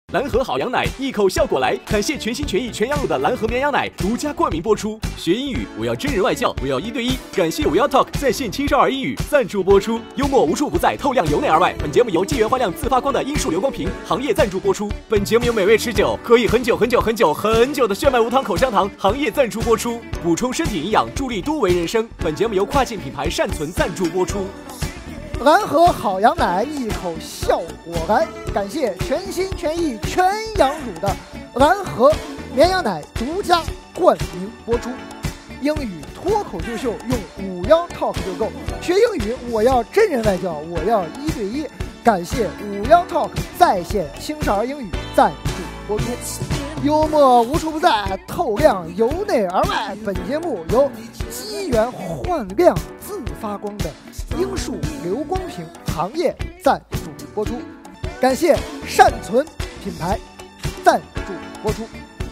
蓝河好羊奶，一口效果来！感谢全心全意全羊乳的蓝河绵羊奶独家冠名播出。学英语，我要真人外教，我要1对1。感谢We Are Talk 在线青少儿英语赞助播出。幽默无处不在，透亮由内而外。本节目由纪元焕亮自发光的樱树流光瓶行业赞助播出。本节目由美味持久可以很久很久很久很久的炫迈无糖口香糖行业赞助播出。补充身体营养，助力多维人生。本节目由跨境品牌善存赞助播出。 蓝河好羊奶，一口效果来！感谢全心全意全羊乳的蓝河绵羊奶独家冠名播出。英语脱口秀秀用5央 Talk 就够，学英语我要真人外教，我要1对1。感谢5央 Talk 在线青少儿英语赞助播出。幽默无处不在，透亮由内而外。本节目由机缘焕亮自发光的樱树流光瓶行业赞助播出，感谢善存品牌赞助播出。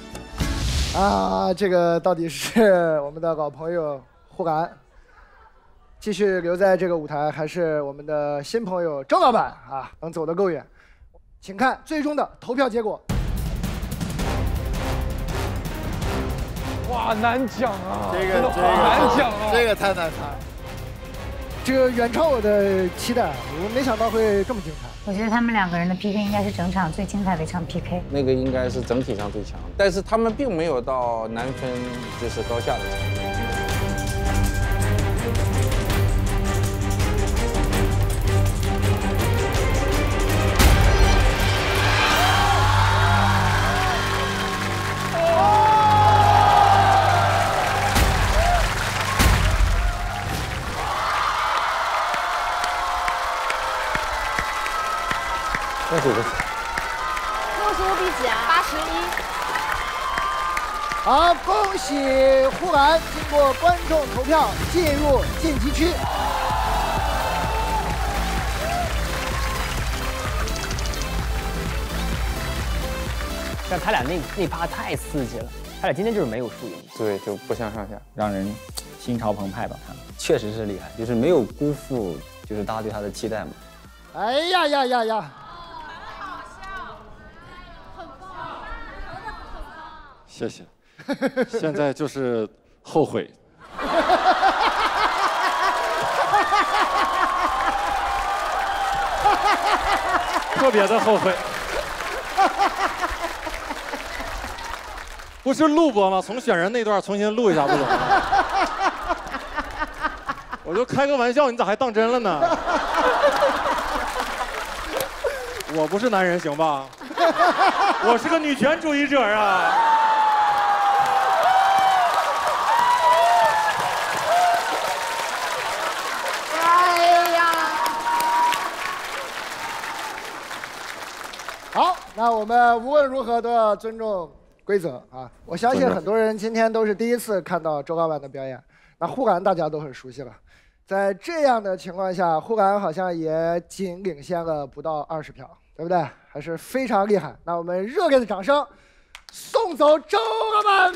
这个到底是我们的老朋友呼兰继续留在这个舞台，还是我们的新朋友周老板能走得够远？请看最终的投票结果。 哇，难讲啊！ 这个难讲啊！ 这个太难猜了。这个远超我的期待，我没想到会这么精彩。 我觉得他们2个人的 PK 应该是整场最精彩的一场 PK。 那个应该是整体上最强，但是他们并没有到难分就是高下的程度。65 比几啊？81。 好，恭喜呼兰经过观众投票进入晋级区。 但他俩那趴太刺激了，他俩今天就是没有输赢， 对，就不相上下， 让人心潮澎湃吧。他们确实是厉害，就是没有辜负就是大家对他的期待嘛。 哎呀呀呀呀！ 谢谢，现在就是后悔。特别的后悔。不是录播吗？从选人那段重新录一下不行吗？我就开个玩笑，你咋还当真了呢？我不是男人行吧？我是个女权主义者啊！ 哎呀！好，那我们无论如何都要尊重规则啊！我相信很多人今天都是第一次看到周老板的表演。那呼兰大家都很熟悉了，在这样的情况下，呼兰好像也仅领先了不到20票，对不对？还是非常厉害。那我们热烈的掌声，送走周老板！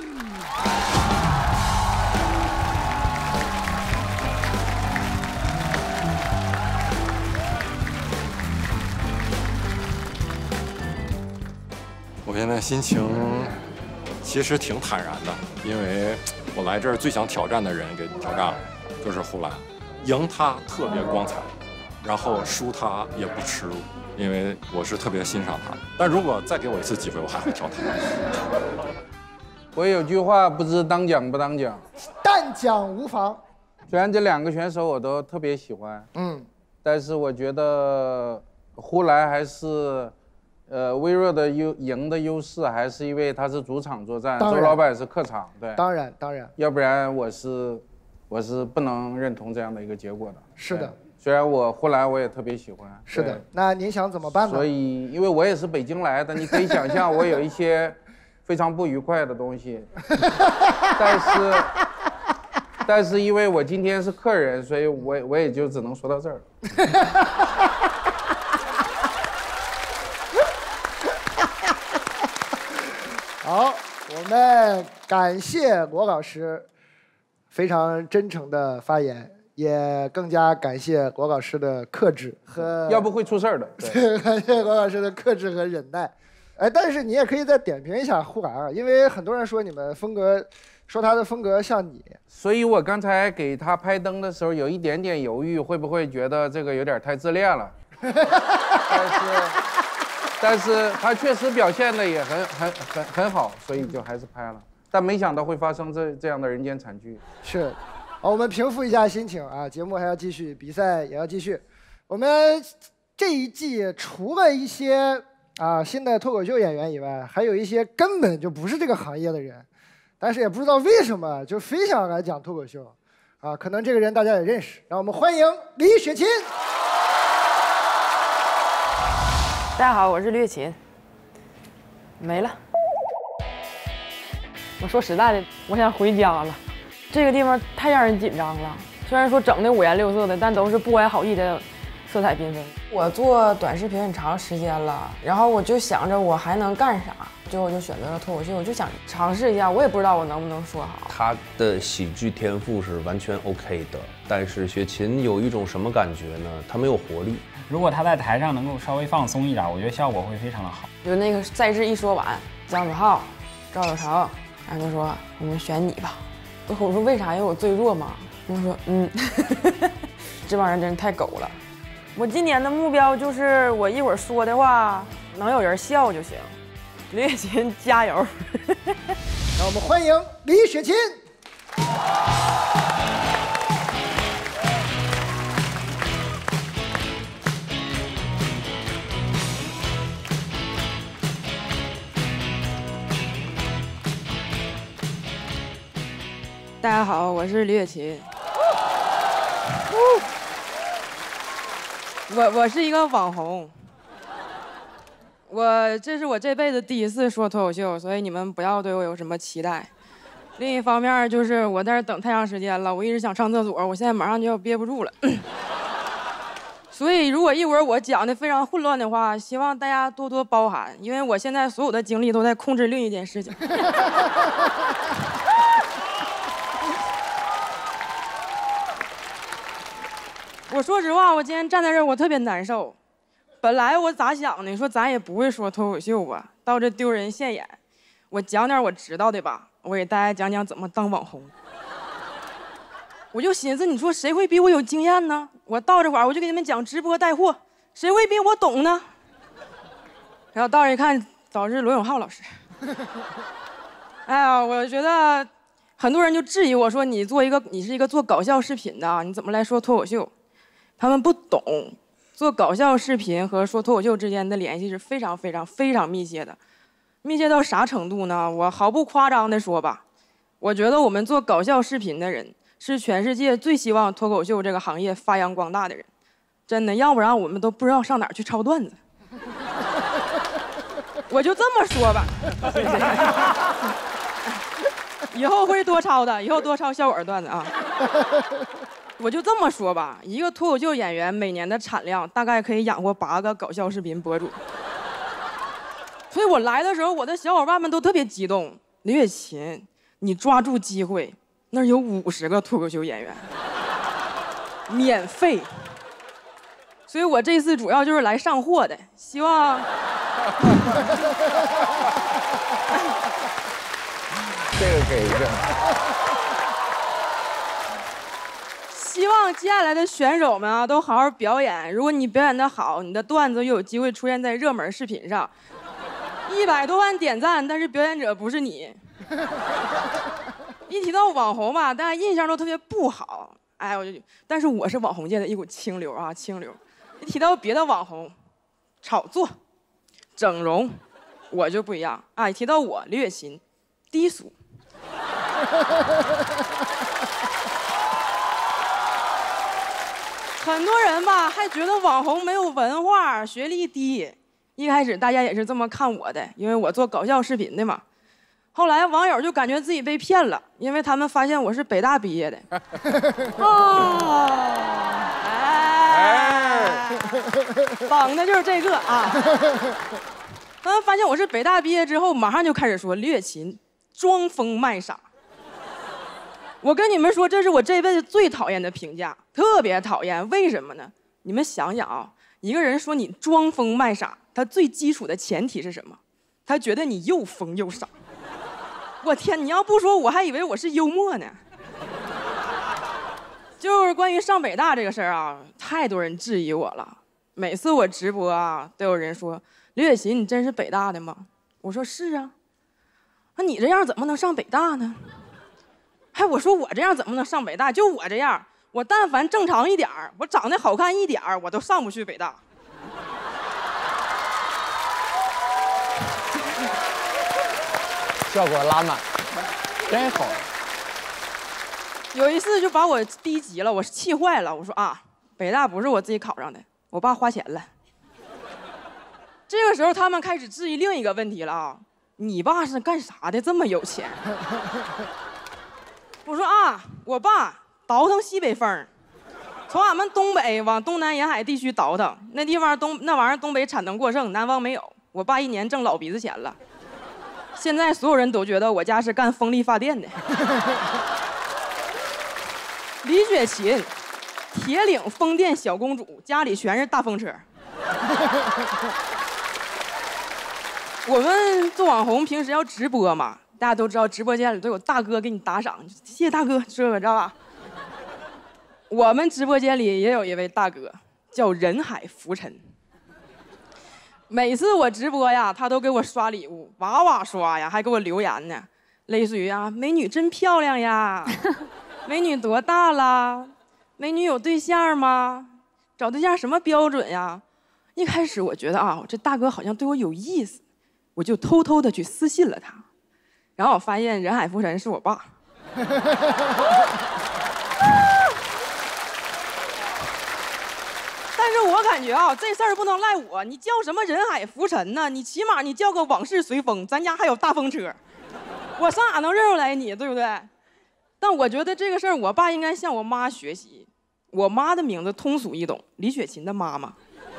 我现在心情其实挺坦然的，因为我来这儿最想挑战的人给挑战了，就是呼兰。赢他特别光彩，然后输他也不耻辱，因为我是特别欣赏他。但如果再给我一次机会，我还会挑他。 我有句话不知当讲不当讲， 但讲无妨。 虽然这2个选手我都特别喜欢，但是我觉得呼兰还是。微弱的赢的优势还是因为他是主场作战，周老板是客场，对， 当然， 要不然我是不能认同这样的一个结果的。 是的， 虽然呼兰我也特但喜欢。 是的，那您想怎么办呢？ 所以，因为我也是北京来的，你可以想象我有一些非常不愉快的东西，但是因为我今天是客人，所以我也就只能说到这儿。 好，我们感谢罗老师非常真诚的发言，也更加感谢罗老师的克制和要不会出事儿的。 对，感谢罗老师的克制和忍耐。 哎，但是你也可以再点评一下呼兰啊，因为很多人说你们风格，说他的风格像你， 所以我刚才给他拍灯的时候有一点点犹豫，会不会觉得这个有点太自恋了？但是他确实表现的也很好，所以就还是拍了。但没想到会发生这样的人间惨剧。 是，好，我们平复一下心情啊，节目还要继续，比赛也要继续。我们这一季除了一些新的脱口秀演员以外，还有一些根本就不是这个行业的人，但是也不知道为什么就非想来讲脱口秀，可能这个人大家也认识，让我们欢迎李雪琴。 大家好，我是李雪琴。没了。我说实在的，我想回家了。这个地方太让人紧张了。虽然说整的五颜六色的，但都是不怀好意的色彩缤纷。我做短视频很长时间了，然后我就想着我还能干啥，最后我就选择了脱口秀，我就想尝试一下。我也不知道我能不能说好。 他的喜剧天赋是完全 OK 的，但是雪琴有一种什么感觉呢？他没有活力。 如果他在台上能够稍微放松一点，我觉得效果会非常的好。 就那个赛制一说完，姜子浩、赵有成，然后就说我们选你吧。我说为啥？因为我最弱嘛。我说这帮人真是太狗了。我今年的目标就是我一会儿说的话能有人笑就行。李雪琴加油！ 让我们欢迎李雪琴。 大家好，我是李雪琴。我是一个网红。这是我这辈子第一次说脱口秀，所以你们不要对我有什么期待。另一方面就是我在这等太长时间了，我一直想上厕所，我现在马上就要憋不住了。所以如果一会儿我讲的非常混乱的话，希望大家多多包涵，因为我现在所有的精力都在控制另一件事情。我说实话，我今天站在这儿，我特别难受。本来我咋想的，说咱也不会说脱口秀吧，到这丢人现眼。我讲点我知道的吧，我给大家讲讲怎么当网红。我就寻思，你说谁会比我有经验呢？我到这会儿我就给你们讲直播带货，谁会比我懂呢？然后到这一看，早是罗永浩老师。哎呀，我觉得很多人就质疑我说，你是一个做搞笑视频的，你怎么来说脱口秀？他们不懂，做搞笑视频和说脱口秀之间的联系是非常非常非常密切的，密切到啥程度呢？我毫不夸张的说吧，我觉得我们做搞笑视频的人是全世界最希望脱口秀这个行业发扬光大的人，真的，要不然我们都不知道上哪儿去抄段子。我就这么说吧，以后会多抄的，以后多抄笑果段子啊。我就这么说吧，一个脱口秀演员每年的产量大概可以养活8个搞笑视频博主。所以我来的时候，我的小伙伴们都特别激动。李雪琴，你抓住机会，那儿有50个脱口秀演员，免费。所以我这次主要就是来上货的，希望。 这个给一个。 希望接下来的选手们啊，都好好表演。如果你表演得好，你的段子又有机会出现在热门视频上，100多万点赞，但是表演者不是你。一提到网红吧，大家印象都特别不好。哎，但是我是网红界的一股清流啊，清流。一提到别的网红，炒作、整容，我就不一样啊。一提到我李雪琴，低俗。很多人吧还觉得网红没有文化，学历低。一开始大家也是这么看我的，因为我做搞笑视频的嘛。后来网友就感觉自己被骗了，因为他们发现我是北大毕业的。绑的就是这个啊。他们发现我是北大毕业之后，马上就开始说李雪琴装疯卖傻。我跟你们说，这是我这辈子最讨厌的评价，特别讨厌。为什么呢？你们想想啊，一个人说你装疯卖傻，他最基础的前提是什么？ 他觉得你又疯又傻。我天，你要不说我还以为我是幽默呢。就是关于上北大这个事儿啊，太多人质疑我了。每次我直播啊，都有人说刘雪琴，你真是北大的吗？我说是啊。那你这样怎么能上北大呢？还我说我这样怎么能上北大？就我这样，我但凡正常一点儿，我长得好看一点儿，我都上不去北大。 效果拉满，真好。 有一次就把我逼急了，我气坏了。我说啊，北大不是我自己考上的，我爸花钱了。这个时候他们开始质疑另一个问题了啊，你爸是干啥的这么有钱？我说啊，我爸倒腾西北风，从俺们东北往东南沿海地区倒腾，那地方那玩意儿东北产能过剩，南方没有。我爸一年挣老鼻子钱了。现在所有人都觉得我家是干风力发电的。李雪琴，铁岭风电小公主，家里全是大风车。我们做网红平时要直播嘛，大家都知道直播间里都有大哥给你打赏，谢谢大哥，这个知道吧？我们直播间里也有一位大哥，叫人海浮沉。每次我直播呀，他都给我刷礼物，哇哇刷呀，还给我留言呢，类似于啊，美女真漂亮呀，美女多大了，美女有对象吗？找对象什么标准呀？一开始我觉得啊，这大哥好像对我有意思，我就偷偷的去私信了他，然后我发现人海浮沉是我爸。但是我感觉啊，这事儿不能赖我。你叫什么人海浮沉呢？你起码你叫个往事随风，咱家还有大风车，我上哪能认出来你，对不对？但我觉得这个事儿，我爸应该向我妈学习。我妈的名字通俗易懂，李雪琴的妈妈。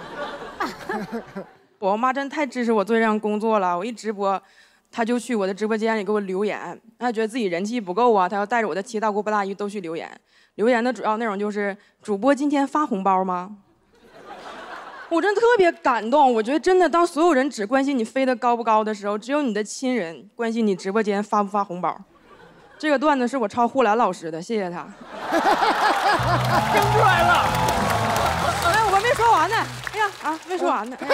我妈真太支持我做这项工作了。我一直播，她就去我的直播间里给我留言，她觉得自己人气不够啊，她要带着我的七大姑八大姨都去留言。留言的主要内容就是主播今天发红包吗？我真特别感动，我觉得真的，当所有人只关心你飞得高不高的时候，只有你的亲人关心你直播间发不发红包。这个段子是我抄护兰老师的，谢谢他。 生出来了！ 哎，我没说完呢。哎呀啊，没说完呢。哎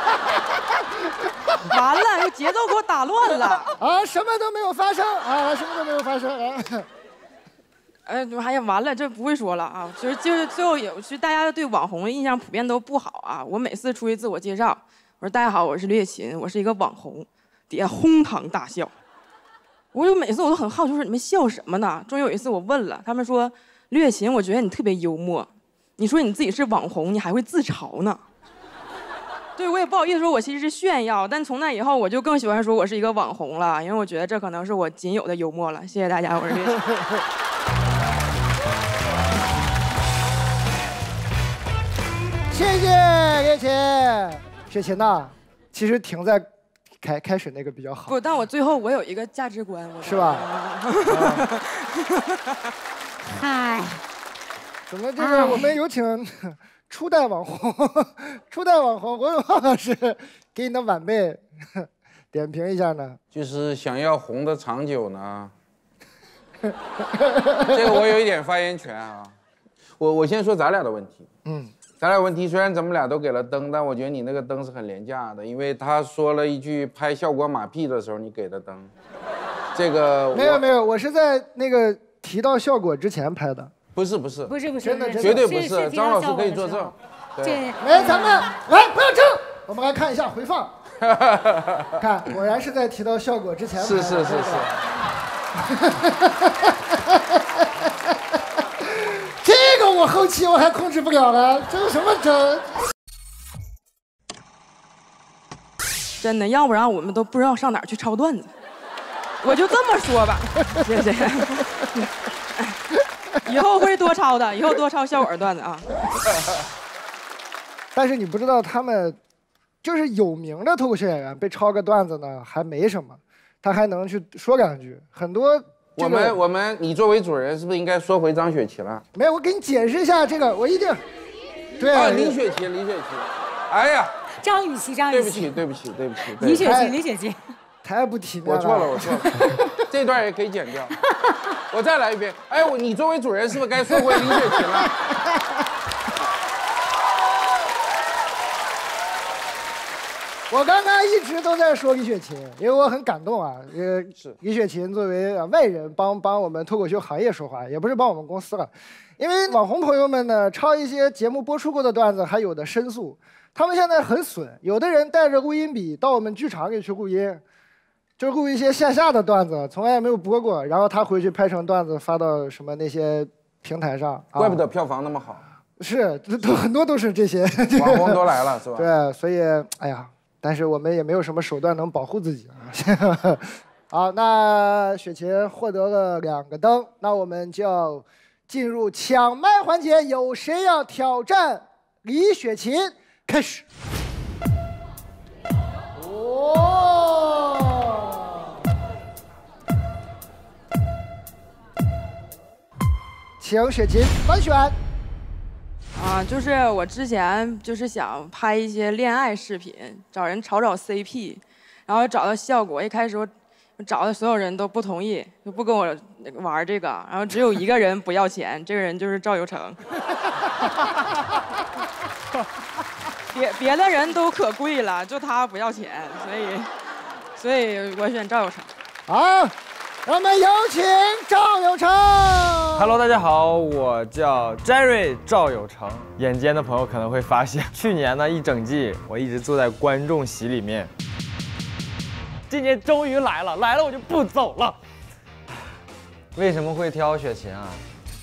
完了，节奏给我打乱了。 啊，什么都没有发生啊，什么都没有发生啊。 哎呀，完了，这不会说了啊！就是最后其实大家对网红的印象普遍都不好啊。我每次出去自我介绍，我说大家好，我是李雪琴，我是一个网红，底下哄堂大笑。我就每次我都很好奇，说你们笑什么呢？终于有一次我问了，他们说李雪琴，我觉得你特别幽默。你说你自己是网红，你还会自嘲呢。对，我也不好意思说我其实是炫耀，但从那以后我就更喜欢说我是一个网红了，因为我觉得这可能是我仅有的幽默了。谢谢大家，我是李雪琴。 谢谢雪琴。雪琴呐，其实停在开始那个比较好。 不，但我最后我有一个价值观， 是吧？ 嗨， 怎么这个我们有请初代网红，初代网红侯永浩老师给你的晚辈点评一下呢？ 就是想要红的长久呢，这个我有一点发言权啊。我先说咱俩的问题。咱俩问题虽然咱们俩都给了灯，但我觉得你那个灯是很廉价的，因为他说了一句拍效果马屁的时候你给的灯，这个没有，我是在那个提到效果之前拍的。 不是， 真的绝对不是，张老师可以作证。 对，来咱们来不要争，我们来看一下回放，看果然是在提到效果之前拍的。 是。 这个我后期我还控制不了了，这是什么整？ 真的，要不然我们都不知道上哪儿去抄段子。我就这么说吧，谢谢。以后会多抄的，以后多抄效果段子啊。 但是你不知道，他们就是有名的脱口秀演员被抄个段子呢，还没什么，他还能去说两句，很多。 我们，你作为主人是不是应该说回张雪琴了？ 没有，我给你解释一下这个，我一定。对啊，李雪琴。哎呀， 张雨绮， 对不起，对不起，对不起。 李雪琴，李雪琴。 太不体面了。 我错了，我错了，这段也可以剪掉。我再来一遍。哎，你作为主人是不是该说回李雪琴了？ 我刚刚一直都在说李雪琴，因为我很感动啊。是李雪琴作为外人帮我们脱口秀行业说话，也不是帮我们公司了。因为网红朋友们呢，抄一些节目播出过的段子，还有的申诉。他们现在很损，有的人带着录音笔到我们剧场里去录音。就录一些线下的段子，从来也没有播过，然后他回去拍成段子发到什么那些平台上， 怪不得票房那么好。 是，很多都是这些网红都来了，是吧？ 对，所以哎呀，但是我们也没有什么手段能保护自己啊。好，那雪琴获得了2个灯，那我们就要进入抢麦环节，有谁要挑战李雪琴？开始。请雪琴翻选。 就是我之前就是想拍一些恋爱视频，找人炒 CP， 然后找到效果。一开始我找的所有人都不同意，就不跟我玩这个，然后只有一个人不要钱，这个人就是赵有成。别的人都可贵了，就他不要钱，所以我选赵有成。 好。让我们有请赵有成。 Hello， 大家好，我叫 Jerry 赵有成。眼尖的朋友可能会发现，去年呢一整季我一直坐在观众席里面，今年终于来了我就不走了。为什么会挑雪琴啊？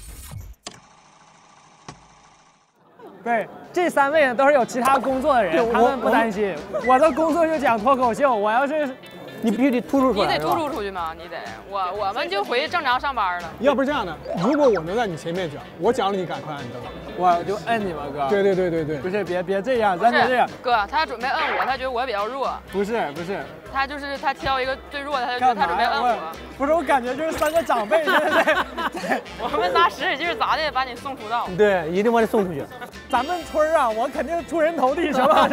不是，这3位都是有其他工作的人，他们不担心。我的工作就讲脱口秀，我要是。你必须得突出出来， 你得突出出去吗？你得，我们就回去正常上班了。 要不是这样的，如果我能在你前面讲，我讲了你赶快按灯， 我就摁你们哥。 对， 不是，别这样，咱别这样。 哥，他准备摁我，他觉得我比较弱。 不是， 他挑一个最弱的，他就觉得他准备摁我。 不是，我感觉就是3个长辈，对。 我们拿使使劲砸的把你送出道。 对，一定把你送出去。咱们村啊，我肯定出人头地，是吧？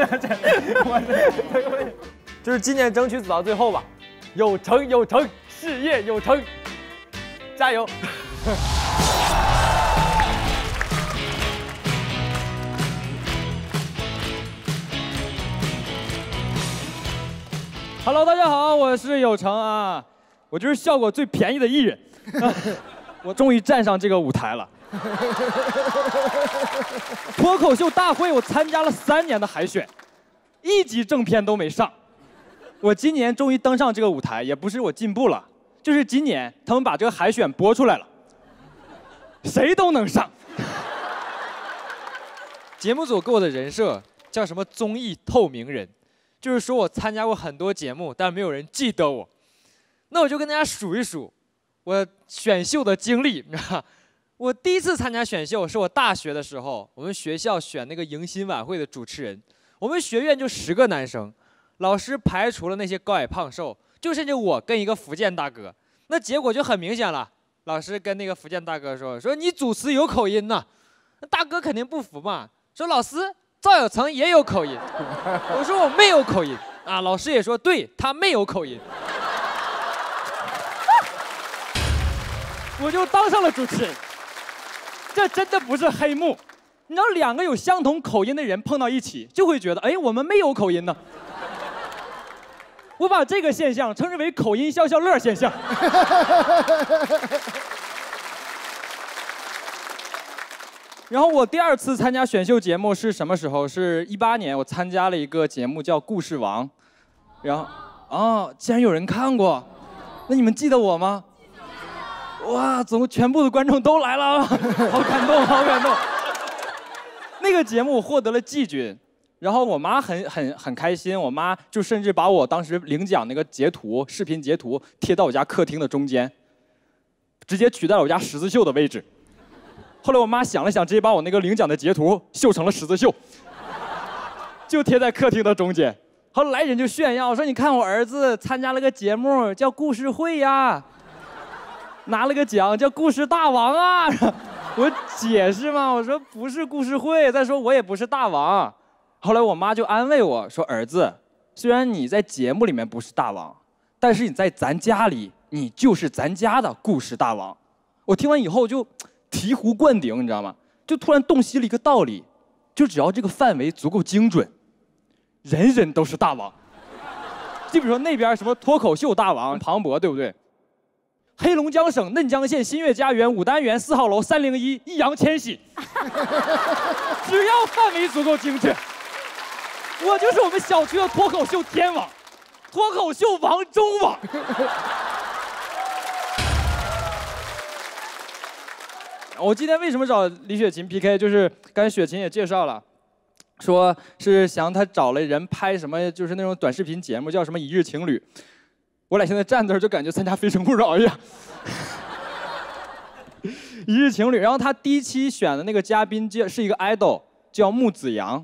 就是今年争取走到最后吧，有成，事业有成，加油！Hello， 大家好，我是有成啊，我就是效果最便宜的艺人，我终于站上这个舞台了。脱口秀大会我参加了3年的海选，1集正片都没上。我今年终于登上这个舞台，也不是我进步了，就是今年他们把这个海选播出来了，谁都能上。节目组给我的人设叫什么综艺透明人，就是说我参加过很多节目，但没有人记得我。那我就跟大家数一数我选秀的经历。我第一次参加选秀是我大学的时候，我们学校选那个迎新晚会的主持人，我们学院就10个男生。老师排除了那些高矮胖瘦，就剩下我跟一个福建大哥。那结果就很明显了。老师跟那个福建大哥说你主持有口音呐。那大哥肯定不服嘛，说老师赵有成也有口音。我说我没有口音啊，老师也说对，他没有口音。我就当上了主持人。这真的不是黑幕，你知道2个有相同口音的人碰到一起，就会觉得哎，我们没有口音呢。我把这个现象称之为口音消消乐现象。然后我第2次参加选秀节目是什么时候？是18年，我参加了一个节目叫《故事王》，然后竟然有人看过，那你们记得我吗？哇，怎么全部的观众都来了？好感动，好感动。那个节目获得了季军。然后我妈很开心，我妈就甚至把我当时领奖那个视频截图贴到我家客厅的中间，直接取代了我家十字绣的位置。后来我妈想了想，直接把我那个领奖的截图绣成了十字绣，就贴在客厅的中间。后来人就炫耀说：“你看我儿子参加了个节目叫故事会呀，拿了个奖叫故事大王啊。”我解释嘛，我说不是故事会，再说我也不是大王。 后来我妈就安慰我说：“儿子，虽然你在节目里面不是大王，但是你在咱家里，你就是咱家的故事大王。”我听完以后就醍醐灌顶，你知道吗？就突然洞悉了一个道理，就只要这个范围足够精准，人人都是大王。就比如说那边什么脱口秀大王庞博，对不对？黑龙江省嫩江县新月家园5单元4号楼301易烊千玺，只要范围足够精确，我就是我们小区的脱口秀天王，脱口秀王中王。我今天为什么找李雪琴 PK， 就是刚才雪琴也介绍了，说是想他找了人拍什么，就是那种短视频节目，叫什么一日情侣。我俩现在站那儿就感觉参加《非诚勿扰》一样。一日情侣，然后他第一期选的那个嘉宾是一个 idol， 叫木子阳。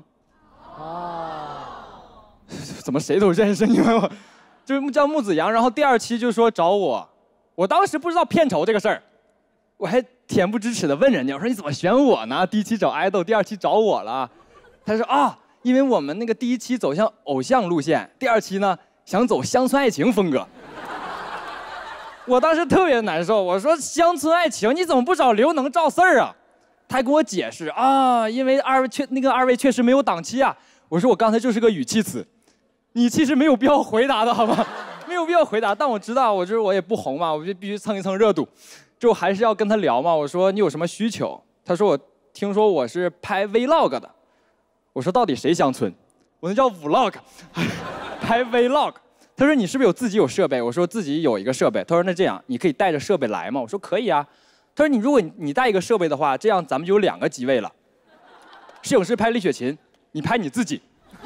怎么谁都认识你们？就是叫木子阳。然后第2期就说找我，我当时不知道片酬这个事儿，我还恬不知耻的问人家，我说你怎么选我呢？第1期找 idol， 第2期找我了。他说啊，因为我们那个第1期走向偶像路线，第2期呢想走乡村爱情风格。我当时特别难受，我说乡村爱情你怎么不找刘能赵四儿啊？他还给我解释啊，因为二位确实没有档期啊。我说我刚才就是个语气词，你其实没有必要回答的好吗？没有必要回答，但我知道我也不红嘛，我就必须蹭一蹭热度，就还是要跟他聊嘛。我说你有什么需求？他说我听说我是拍 vlog 的。我说到底谁乡村？我那叫 vlog， 拍 vlog。他说你是不是自己有设备？我说自己有一个设备。他说那这样你可以带着设备来吗？我说可以啊。他说如果你带一个设备的话，这样咱们就有2个机位了。摄影师拍李雪琴，你拍你自己。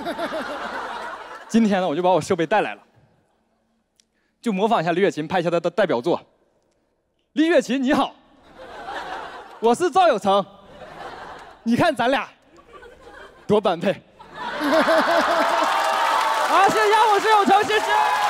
今天呢，我就把我设备带来了，就模仿一下李雪琴，拍一下她的代表作。李雪琴你好，我是赵有成，你看咱俩多般配。好，谢谢，我是有成，谢谢。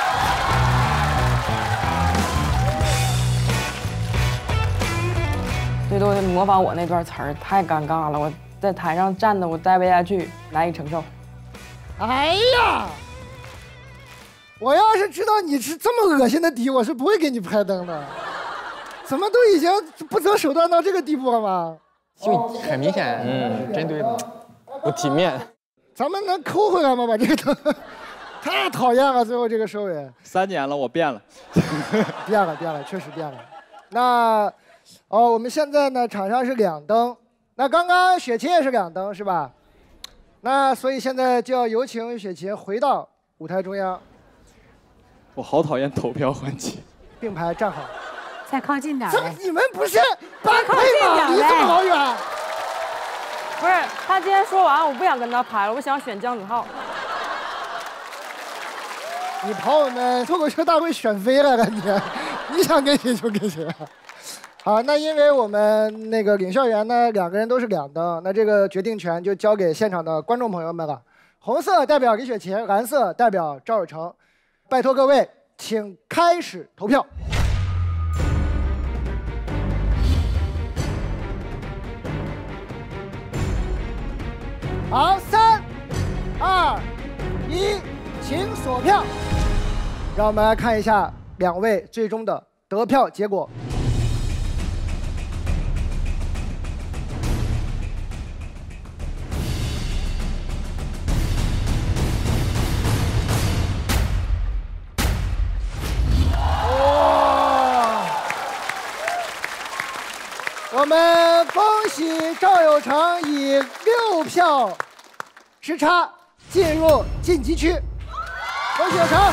最多模仿我那段词儿，太尴尬了，我在台上站的我待不下去，难以承受。 哎呀，我要是知道你是这么恶心的敌，我是不会给你拍灯的。怎么都已经不择手段到这个地步了吗？ 就很明显，针对的不体面。 咱们能抠回来吗？把这个灯。太讨厌了，最后这个收尾。 3年了，我变了， 变了，确实变了。那，我们现在呢，场上是2灯，那刚刚雪琴也是2灯，是吧？那所以现在就要有请雪琴回到舞台中央。 我好讨厌投票环节。 并排站好。 再靠近点。 你们不是般配吗？离这么老远。 不是，他今天说完，我不想跟他拍了，我想选姜子浩。 你跑我们脱口秀大会选飞了，感觉，你想跟谁就跟谁。好，那因为我们那个领笑员呢，2个人都是2灯，那这个决定权就交给现场的观众朋友们了。红色代表李雪琴，蓝色代表赵有成，拜托各位，请开始投票。好，3、2、1，请锁票。让我们来看一下2位最终的得票结果。哇！我们恭喜赵有成以6票之差进入晋级区，恭喜有成！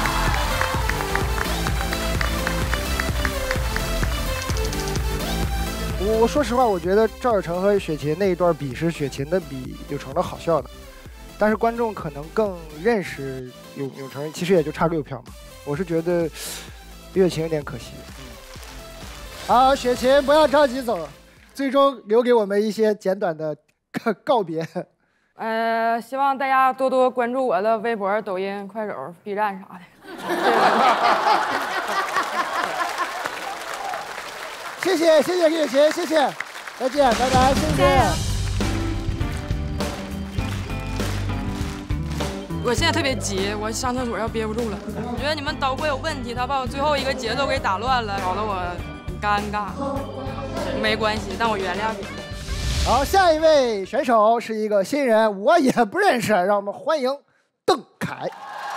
我说实话，我觉得赵有成和雪琴那一段比是雪琴的比有成的好笑的，但是观众可能更认识有成，其实也就差6票嘛。我是觉得李雪琴有点可惜。好，雪琴不要着急走，最终留给我们一些简短的告别。 希望大家多多关注我的微博、抖音、快手、B 站啥的。 谢谢李雪琴，谢谢，再见，拜拜，谢谢。 我现在特别急，我上厕所要憋不住了。我觉得你们导播有问题，他把我最后一个节奏给打乱了，搞得我很尴尬。没关系，但我原谅你。 好，下一位选手是一个新人，我也不认识，让我们欢迎邓凯。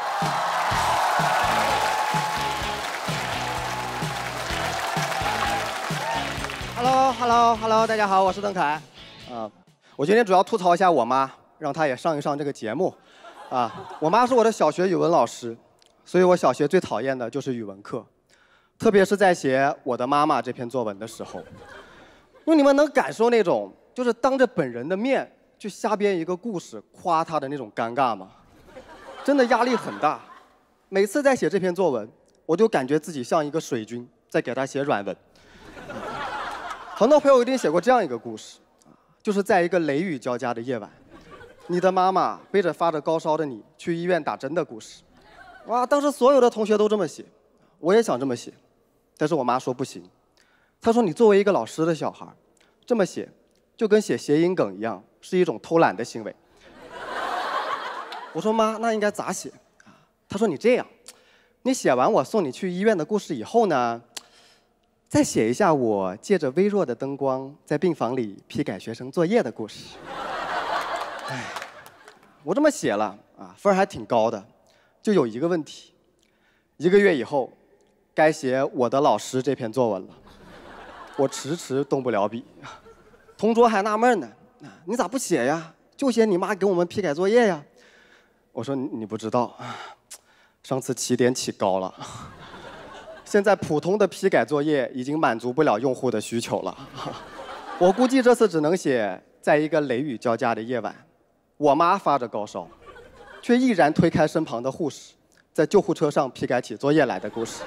Hello， 大家好，我是邓凯。我今天主要吐槽一下我妈，让她也上一上这个节目。我妈是我的小学语文老师，所以我小学最讨厌的就是语文课，特别是在写《我的妈妈》这篇作文的时候。因为你们能感受那种就是当着本人的面去瞎编一个故事夸她的那种尴尬吗？真的压力很大。每次在写这篇作文，我就感觉自己像一个水军在给她写软文。很多朋友一定写过这样一个故事，就是在一个雷雨交加的夜晚，你的妈妈背着发着高烧的你去医院打针的故事。哇，当时所有的同学都这么写，我也想这么写，但是我妈说不行。她说你作为一个老师的小孩，这么写就跟写谐音梗一样，是一种偷懒的行为。我说妈，那应该咋写？她说你这样，你写完我送你去医院的故事以后呢，再写一下我借着微弱的灯光在病房里批改学生作业的故事。哎，我这么写了分还挺高的，就有一个问题，1个月以后，该写我的老师这篇作文了，我迟迟动不了笔，同桌还纳闷呢，你咋不写呀？就写你妈给我们批改作业呀。我说你不知道，上次起点起高了。现在普通的批改作业已经满足不了用户的需求了，我估计这次只能写在一个雷雨交加的夜晚，我妈发着高烧，却毅然推开身旁的护士，在救护车上批改起作业来的故事。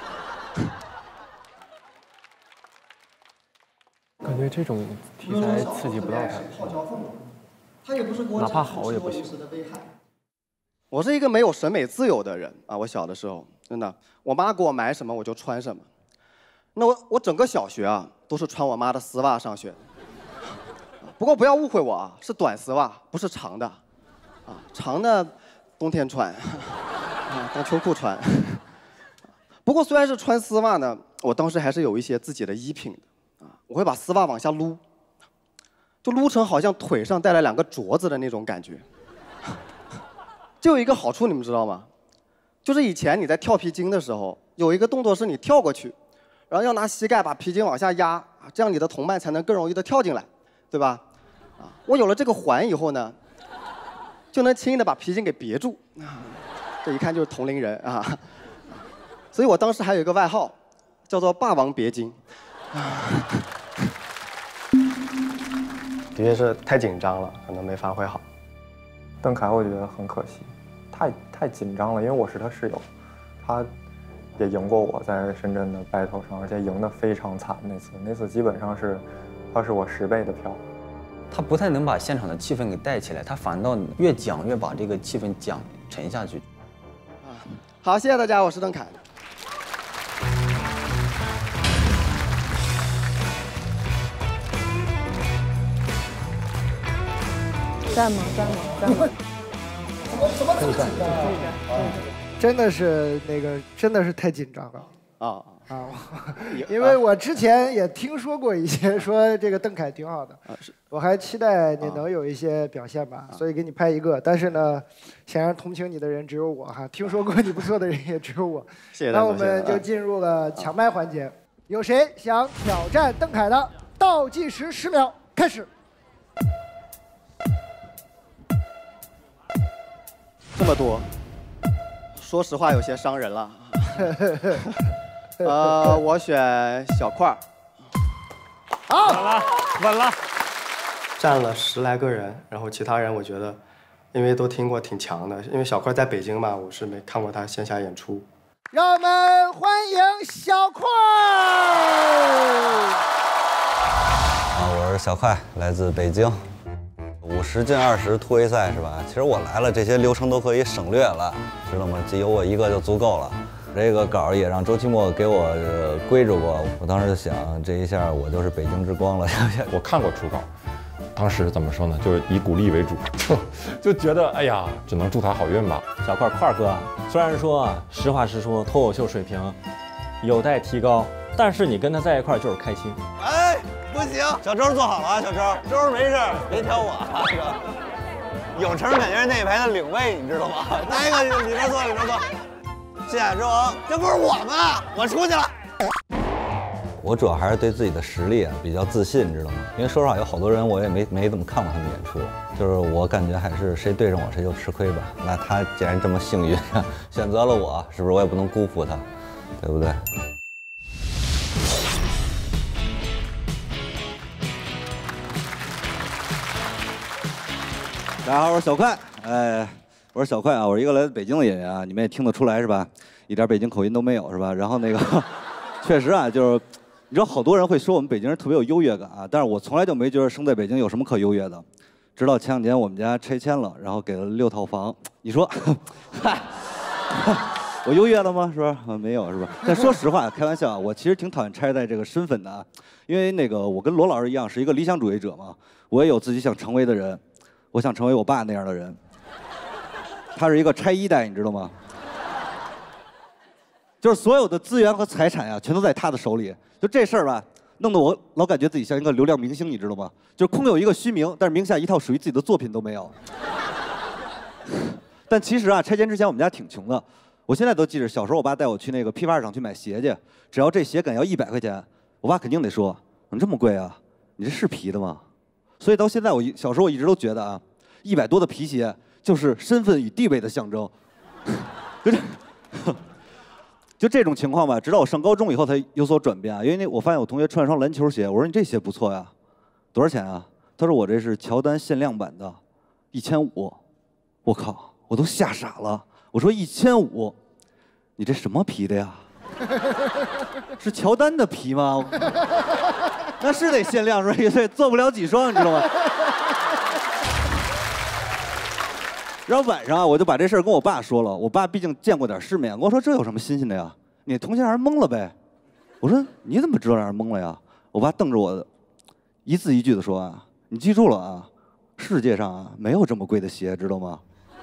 感觉这种题材刺激不到他，哪怕好也不行。 我是一个没有审美自由的人我小的时候真的，我妈给我买什么我就穿什么。那我整个小学都是穿我妈的丝袜上学的。不过不要误会我是短丝袜，不是长的。长的冬天穿，当秋裤穿。不过虽然是穿丝袜呢，我当时还是有一些自己的衣品的我会把丝袜往下撸，就撸成好像腿上带了2个镯子的那种感觉。就有一个好处，你们知道吗？就是以前你在跳皮筋的时候，有一个动作是你跳过去，然后要拿膝盖把皮筋往下压，这样你的同伴才能更容易的跳进来，对吧？我有了这个环以后呢，就能轻易的把皮筋给别住，这一看就是同龄人所以我当时还有一个外号，叫做“霸王别筋”。的确是太紧张了，可能没发挥好。 邓凯我觉得很可惜，太紧张了，因为我是他室友，他也赢过我在深圳的 battle 上，而且赢得非常惨。那次基本上是他是我10倍的票。 他不太能把现场的气氛给带起来，他反倒越讲越把这个气氛讲沉下去。 好，谢谢大家，我是邓凯。 站吗？可以站。真的是真的是太紧张了因为我之前也听说过一些说这个邓凯挺好的我还期待你能有一些表现吧，所以给你拍一个。但是呢，显然同情你的人只有我听说过你不错的人也只有我。 谢谢大家。 那我们就进入了抢麦环节，有谁想挑战邓凯的？倒计时10秒，开始。 这么多，说实话有些伤人了。我选小块儿。 好， 稳了。 站了10来个人，然后其他人我觉得，因为都听过挺强的，因为小块在北京嘛，我是没看过他线下演出。 让我们欢迎小块儿。 我是小块，来自北京。50进20突围赛是吧？其实我来了，这些流程都可以省略了，知道吗？只有我一个就足够了。这个稿也让周奇墨给我规制过，我当时就想，这一下我就是北京之光了。 我看过初稿， 当时怎么说呢，就是以鼓励为主，就觉得哎呀，只能祝他好运吧。 小块哥，虽然说实话实说，脱口秀水平有待提高，但是你跟他在一块就是开心。 哎，不行，小周坐好了啊，小周没事，别挑我啊。有成感觉是那一排的领位，你知道吗？那个里边坐。谢谢之王，这不是我吗？我出去了。我主要还是对自己的实力比较自信，你知道吗？因为说实话，有好多人我也没怎么看过他们演出，就是我感觉还是谁对上我谁就吃亏吧。那他既然这么幸运，选择了我，是不是我也不能辜负他，对不对？大家好，我是小快，我是小快啊，我是一个来自北京的演员啊，你们也听得出来是吧？一点北京口音都没有是吧？然后那个，确实啊，就是你知道好多人会说我们北京人特别有优越感啊，但是我从来就没觉得生在北京有什么可优越的。直到前2年我们家拆迁了，然后给了6套房，你说，嗨，我优越了吗？是吧？没有是吧？但说实话，开玩笑啊，我其实挺讨厌拆代这个身份的啊，因为那个我跟罗老师一样是一个理想主义者嘛，我也有自己想成为的人。我想成为我爸那样的人，他是一个拆1代，你知道吗？就是所有的资源和财产呀，全都在他的手里。就这事儿吧，弄得我老感觉自己像一个流量明星，你知道吗？就是空有一个虚名，但是名下一套属于自己的作品都没有。但其实啊，拆迁之前我们家挺穷的，我现在都记着，小时候我爸带我去那个批发市场去买鞋去，只要这鞋杆要100块钱，我爸肯定得说：“怎么这么贵啊？你这是皮的吗？”所以到现在，小时候我一直都觉得啊，100多的皮鞋就是身份与地位的象征。就这种情况吧，直到我上高中以后才有所转变啊。因为我发现我同学穿了双篮球鞋，我说你这鞋不错呀，多少钱啊？他说我这是乔丹限量版的，1500。我靠，我都吓傻了。我说1500，你这什么皮的呀？是乔丹的皮吗？那是得限量是吧？对，做不了几双，你知道吗？然后晚上啊，我就把这事儿跟我爸说了。我爸毕竟见过点世面，跟我说这有什么新鲜的呀？你同学让人蒙了呗。我说你怎么知道让人蒙了呀？我爸瞪着我，一字一句的说啊，你记住了啊，世界上啊没有这么贵的鞋，知道吗？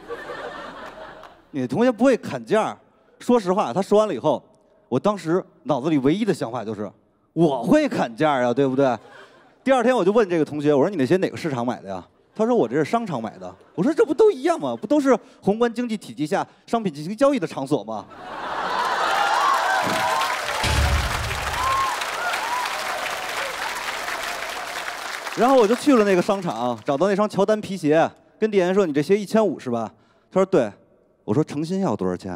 你同学不会砍价。说实话，他说完了以后，我当时脑子里唯一的想法就是。我会砍价呀，对不对？第2天我就问这个同学，我说你那鞋哪个市场买的呀？他说我这是商场买的。我说这不都一样吗？不都是宏观经济体系下商品进行交易的场所吗？然后我就去了那个商场，找到那双乔丹皮鞋，跟店员说你这鞋1500是吧？他说对。我说诚心要多少钱？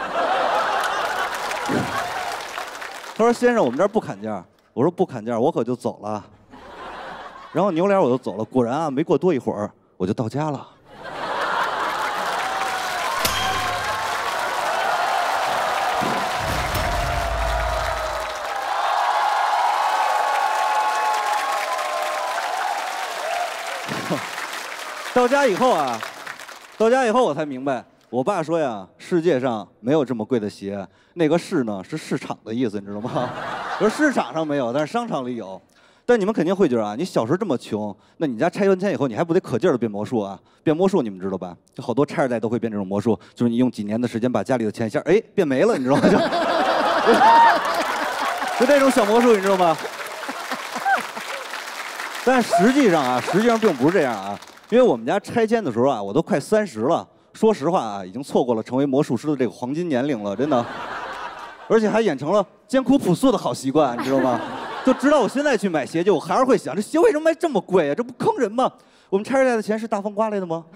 他说：“先生，我们这儿不砍价。”我说：“不砍价，我可就走了。”然后扭脸我就走了。果然啊，没过多一会儿，我就到家了。到家以后我才明白。我爸说呀，世界上没有这么贵的鞋，那个市呢是市场的意思，你知道吗？说市场上没有，但是商场里有。但你们肯定会觉得啊，你小时候这么穷，那你家拆完迁以后，你还不得可劲儿的变魔术啊？变魔术你们知道吧？就好多拆2代都会变这种魔术，就是你用几年的时间把家里的钱一下，哎，变没了，你知道吗？就这种小魔术，你知道吗？但实际上并不是这样啊，因为我们家拆迁的时候啊，我都快30了。说实话啊，已经错过了成为魔术师的这个黄金年龄了，真的，而且还养成了艰苦朴素的好习惯，你知道吗？就直到我现在去买鞋，我还是会想，这鞋为什么卖这么贵啊？这不坑人吗？我们拆2代的钱是大风刮来的吗？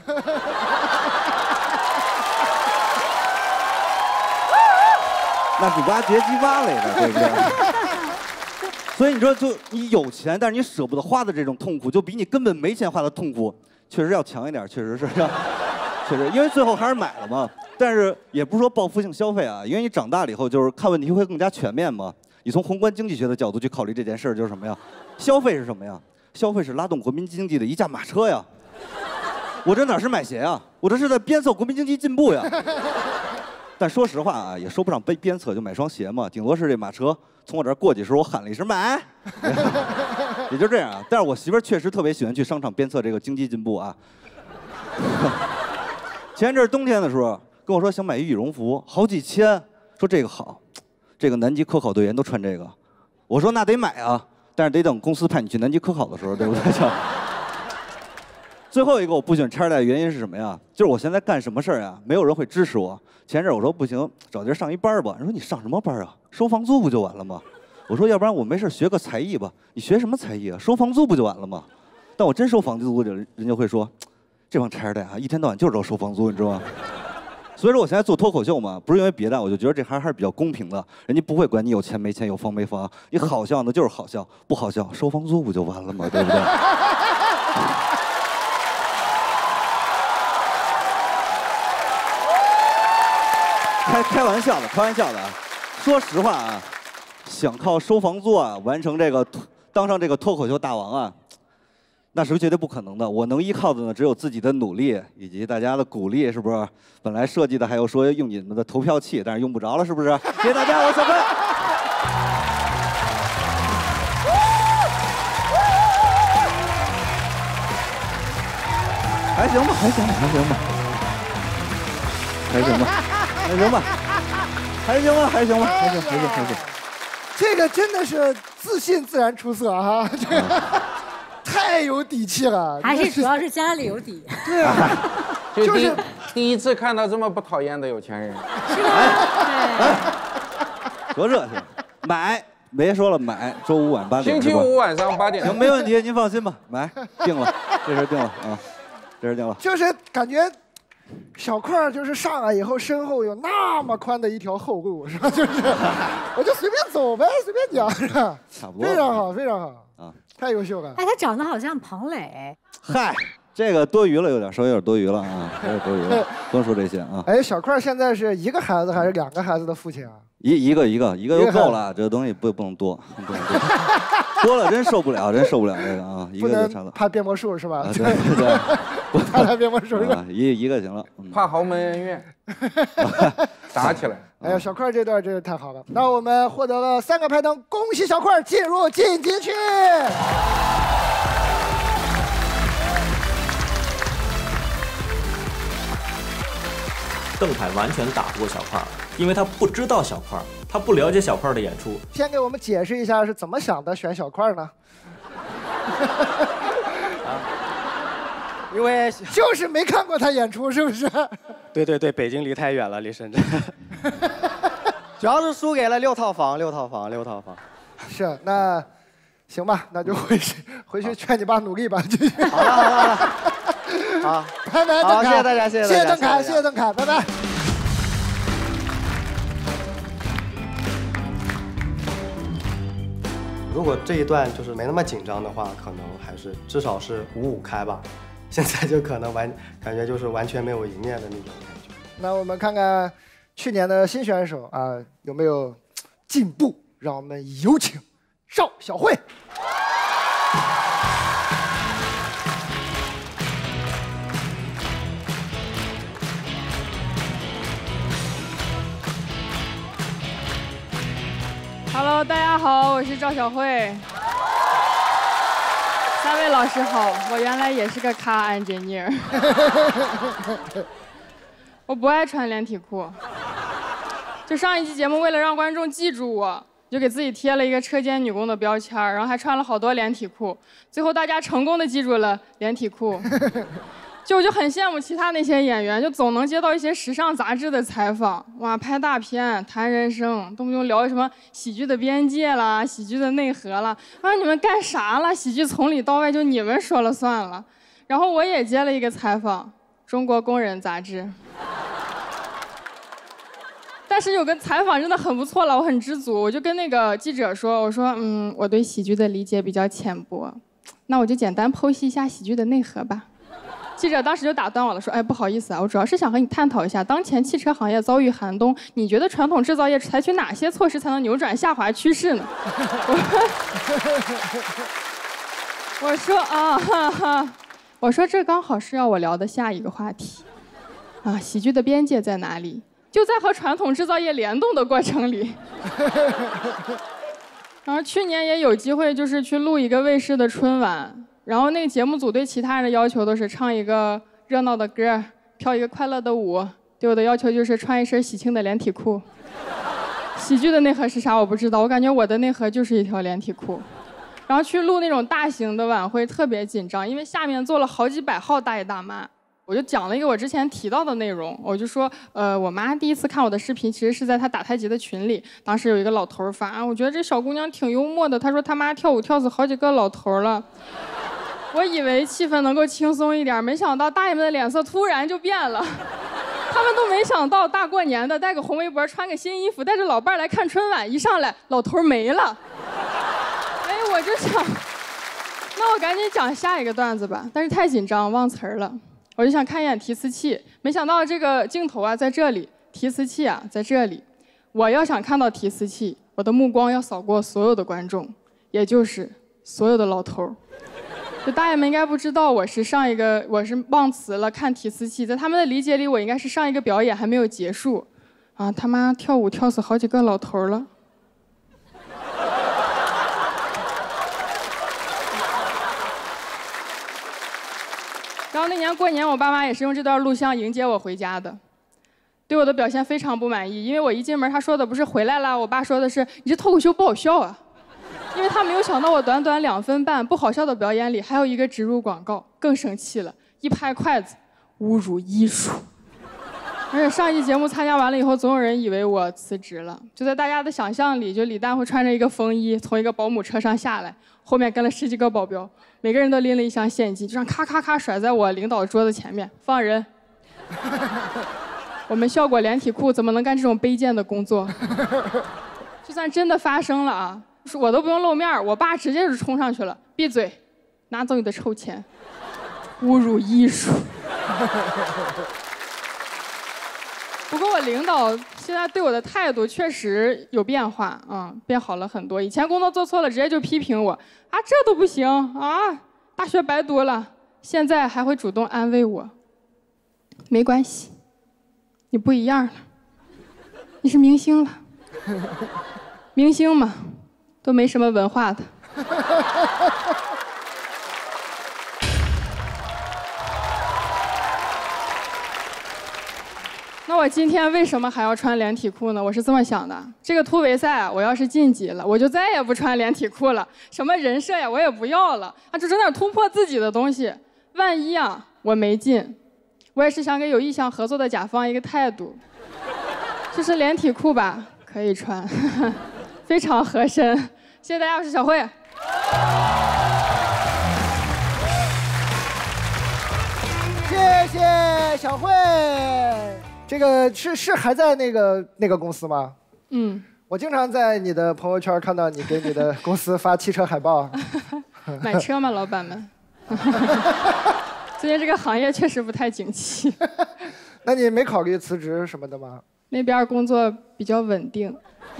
那是挖掘机挖来的，对不对？所以你说，就你有钱，但是你舍不得花的这种痛苦，就比你根本没钱花的痛苦，确实要强一点，确实是这样。确实，因为最后还是买了嘛。但是也不是说报复性消费啊，因为你长大了以后就是看问题会更加全面嘛。你从宏观经济学的角度去考虑这件事儿，就是什么呀？消费是什么呀？消费是拉动国民经济的一架马车呀。我这哪是买鞋啊？我这是在鞭策国民经济进步呀。但说实话啊，也说不上鞭策，就买双鞋嘛，顶多是这马车从我这儿过去时候，我喊了一声买。 也就这样啊。但是我媳妇儿确实特别喜欢去商场鞭策这个经济进步啊。前阵冬天的时候跟我说想买一羽绒服，好几千，说这个好，这个南极科考队员都穿这个。我说那得买啊，但是得等公司派你去南极科考的时候，对不对？最后一个我不选拆带的原因是什么呀？就是我现在干什么事儿呀，没有人会支持我。前阵我说不行，找地儿上一班吧。人说你上什么班啊？收房租不就完了吗？我说要不然我没事学个才艺吧。你学什么才艺啊？收房租不就完了吗？但我真收房租，人家会说，这帮拆带啊，一天到晚就知道收房租，你知道吗？所以说我现在做脱口秀嘛，不是因为别的，我就觉得这行还是比较公平的，人家不会管你有钱没钱，有房没房，你好笑呢就是好笑，不好笑收房租不就完了吗？对不对？开玩笑的，开玩笑的啊！说实话啊，想靠收房租啊完成这个当上这个脱口秀大王啊，那是绝对不可能的。我能依靠的呢，只有自己的努力以及大家的鼓励，是不是？本来设计的还有说用你们的投票器，但是用不着了，是不是？谢谢大家，我小坤。还行吧，还行吧，还行吧，还行吧。还行吧，还行吧，还行吧，还行，还行，还行。 这个真的是自信自然出色哈，这个太有底气了。 还是主要是家里有底。 对啊， 就是第一次看到这么不讨厌的有钱人。 是吗？ 多热情！买，别说了，买。周五晚8点。 星期五晚上8点。 行，没问题，您放心吧，买定了，这事定了啊，这事定了。 就是感觉。小块就是上来以后，身后有那么宽的一条后路，是吧？就是，我就随便走呗，随便讲，是吧？ 差不多。 非常好，非常好啊， 太优秀了。 哎，他长得好像彭磊。 嗨，这个多余了，有点稍微有点多余了啊，有点多余了。光说这些啊。 哎，小块现在是一个孩子还是2个孩子的父亲啊？ 一个就够了，这东西不能多，不能多。多了真受不了，真受不了这个啊！一个就差不多。 怕变魔术是吧？ 对对， 怕他变魔术是吧？ 一个行了。 怕豪门恩怨，打起来。 哎呀，小块这段真是太好了。那我们获得了3个拍灯，恭喜小块进入晋级区。 邓凯完全打不过小块，因为他不知道小块，他不了解小块的演出。 先给我们解释一下是怎么想的选小块呢？ 因为就是没看过他演出，是不是？ 对对对，北京离太远了，离深圳。主要是输给了6套房，6套房，6套房。 是，那行吧，那就回去劝你爸努力吧。 好了好了好了。好， 拜拜， 好，谢谢大家，谢谢邓凯，谢谢邓凯，拜拜。 如果这一段就是没那么紧张的话，可能还是至少是5-5开吧。现在就可能感觉就是完全没有赢面的那种感觉。 那我们看看去年的新选手啊有没有进步，让我们有请邵小慧。 Hello， 大家好，我是赵小慧。3位老师好，我原来也是个car engineer。我不爱穿连体裤。就上一期节目，为了让观众记住我，就给自己贴了一个车间女工的标签，然后还穿了好多连体裤。最后大家成功的记住了连体裤。我就很羡慕其他那些演员，就总能接到一些时尚杂志的采访，哇，拍大片、谈人生，动不动聊什么喜剧的边界啦、喜剧的内核啦，啊，你们干啥了？喜剧从里到外就你们说了算了。然后我也接了一个采访，《中国工人》杂志。但是有个采访真的很不错了，我很知足，我就跟那个记者说，我说，我对喜剧的理解比较浅薄，那我就简单剖析一下喜剧的内核吧。记者当时就打断我了，说：“哎，不好意思啊，我主要是想和你探讨一下，当前汽车行业遭遇寒冬，你觉得传统制造业采取哪些措施才能扭转下滑趋势呢？”我说啊，哈哈，我说这刚好是要我聊的下一个话题，啊，喜剧的边界在哪里？就在和传统制造业联动的过程里。 然后去年也有机会，就是去录一个卫视的春晚，然后那个节目组对其他人的要求都是唱一个热闹的歌，跳一个快乐的舞，对我的要求就是穿一身喜庆的连体裤。喜剧的内核是啥我不知道，我感觉我的内核就是一条连体裤。然后去录那种大型的晚会特别紧张，因为下面坐了好几百号大爷大妈。我就讲了一个我之前提到的内容，我就说，我妈第一次看我的视频，其实是在她打太极的群里，当时有一个老头发，我觉得这小姑娘挺幽默的，她说她妈跳舞跳死好几个老头了。我以为气氛能够轻松一点，没想到大爷们的脸色突然就变了，他们都没想到大过年的带个红围脖，穿个新衣服，带着老伴来看春晚，一上来老头没了。哎，我就想，那我赶紧讲下一个段子吧，但是太紧张忘词儿了。我就想看一眼提词器，没想到这个镜头啊在这里，提词器啊在这里。我要想看到提词器，我的目光要扫过所有的观众，也就是所有的老头儿。就大爷们应该不知道我是忘词了，看提词器，在他们的理解里，我应该是上一个表演还没有结束，啊，他妈跳舞跳死好几个老头儿了。然后那年过年，我爸妈也是用这段录像迎接我回家的，对我的表现非常不满意，因为我一进门，他说的不是回来了，我爸说的是你这脱口秀不好笑啊，因为他没有想到我短短2分半不好笑的表演里还有一个植入广告，更生气了，一拍筷子，侮辱艺术。而且上一期节目参加完了以后，总有人以为我辞职了，就在大家的想象里，就李诞会穿着一个风衣从一个保姆车上下来，后面跟了10几个保镖。每个人都拎了一箱现金，就这样咔咔咔甩在我领导桌子前面，放人。我们效果连体裤怎么能干这种卑贱的工作？就算真的发生了啊，我都不用露面，我爸直接就冲上去了，闭嘴，拿走你的臭钱，侮辱艺术。不过我领导现在对我的态度确实有变化，变好了很多。以前工作做错了，直接就批评我，啊，这都不行啊，大学白读了。现在还会主动安慰我，没关系，你不一样了，你是明星了。明星嘛，都没什么文化的。那我今天为什么还要穿连体裤呢？我是这么想的，这个突围赛我要是晋级了，我就再也不穿连体裤了，什么人设呀我也不要了，就整点突破自己的东西。万一啊我没进，我也是想给有意向合作的甲方一个态度，就是连体裤吧可以穿，非常合身。谢谢大家，我是小慧。 谢谢小慧。这个是还在那个公司吗？ 嗯， 我经常在你的朋友圈看到你给你的公司发汽车海报。 买车吗，老板们？最近这个行业确实不太景气。 那你没考虑辞职什么的吗？ 那边工作比较稳定。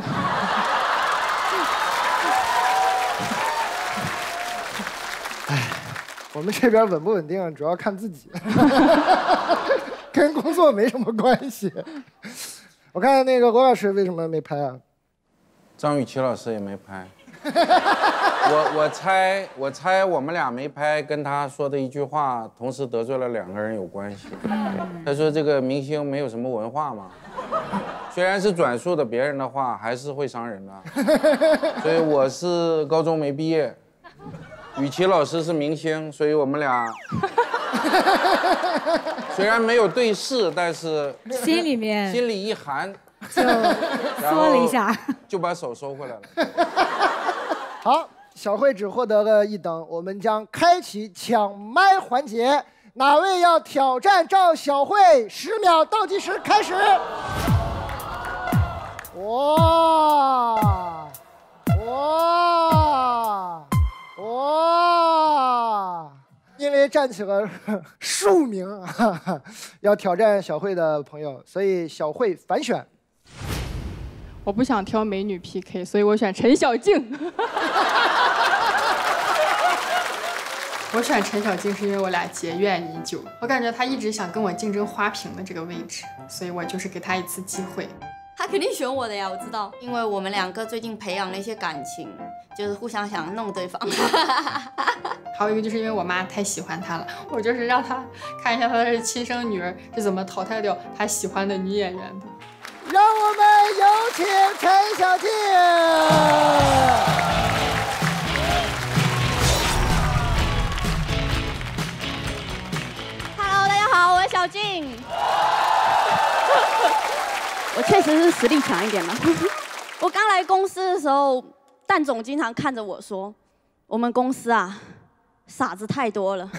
哎，我们这边稳不稳定主要看自己。跟工作没什么关系。我看那个罗老师为什么没拍啊？ 张雨绮老师也没拍。我猜我们俩没拍，跟他说的一句话同时得罪了2个人有关系。他说这个明星没有什么文化嘛，虽然是转述的别人的话，还是会伤人的。所以我是高中没毕业，雨绮老师是明星，所以我们俩。虽然没有对视，但是心里一寒， 就缩了一下， 就把手收回来了。 好，小慧只获得了1等，我们将开启抢麦环节。哪位要挑战赵小慧？10秒倒计时开始。哇！因为站起了数名要挑战小慧的朋友，所以小慧反选。 我不想挑美女 PK， 所以我选陈小静。我选陈小静是因为我俩结怨已久，我感觉她一直想跟我竞争花瓶的这个位置，所以我就是给她一次机会。 他肯定选我的呀，我知道，因为我们2个最近培养了一些感情， 就是互相想弄对方。 还有一个就是因为我妈太喜欢他了，我就是让他看一下他的亲生女儿是怎么淘汰掉他喜欢的女演员的。 让我们有请陈小静。 Hello， 大家好，我是小静。我确实是实力强一点嘛。我刚来公司的时候，蛋总经常看着我说：“我们公司啊，傻子太多了。”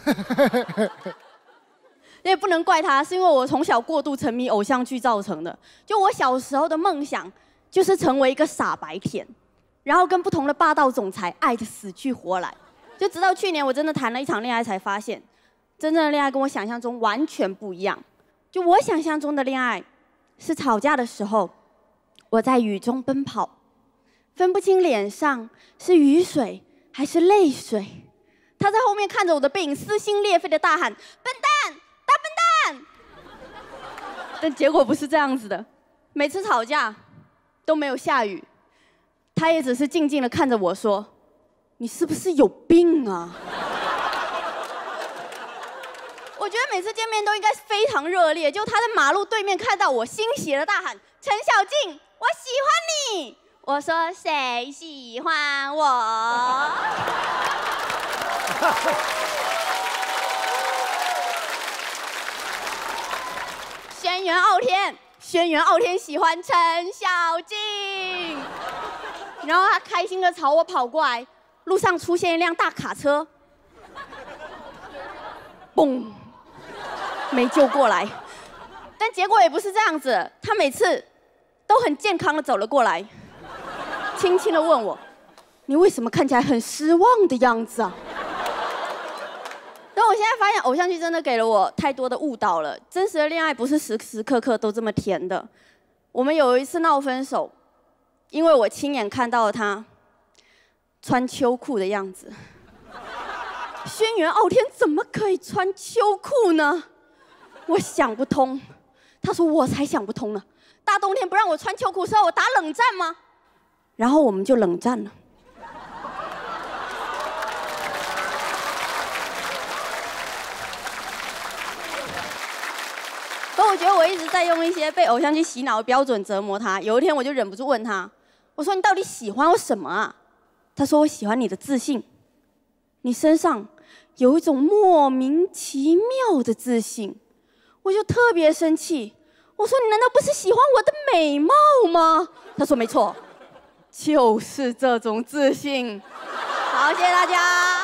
也不能怪他，是因为我从小过度沉迷偶像剧造成的。就我小时候的梦想，就是成为一个傻白甜，然后跟不同的霸道总裁爱得死去活来。就直到去年，我真的谈了一场恋爱，才发现，真正的恋爱跟我想象中完全不一样。就我想象中的恋爱，是吵架的时候，我在雨中奔跑，分不清脸上是雨水还是泪水。他在后面看着我的背影，撕心裂肺的大喊：“笨蛋！大笨蛋！”但结果不是这样子的，每次吵架都没有下雨，他也只是静静的看着我说：“你是不是有病啊？”我觉得每次见面都应该非常热烈。就他在马路对面看到我，欣喜的大喊：“陈小静，我喜欢你！”我说：“谁喜欢我？”轩辕傲天，轩辕傲天喜欢陈小静，然后他开心的朝我跑过来，路上出现一辆大卡车，嘣，没救过来。但结果也不是这样子，他每次都很健康的走了过来，轻轻的问我：“你为什么看起来很失望的样子啊？”但我现在发现，偶像剧真的给了我太多的误导了。真实的恋爱不是时时刻刻都这么甜的。我们有一次闹分手，因为我亲眼看到了他穿秋裤的样子。轩辕傲天怎么可以穿秋裤呢？我想不通。他说我才想不通呢。大冬天不让我穿秋裤，是要我打冷战吗？然后我们就冷战了。可我觉得我一直在用一些被偶像剧洗脑的标准折磨他。有一天我就忍不住问他，我说：“你到底喜欢我什么啊？”他说：“我喜欢你的自信，你身上有一种莫名其妙的自信。”我就特别生气，我说：“你难道不是喜欢我的美貌吗？”他说：“没错，就是这种自信。”好，谢谢大家。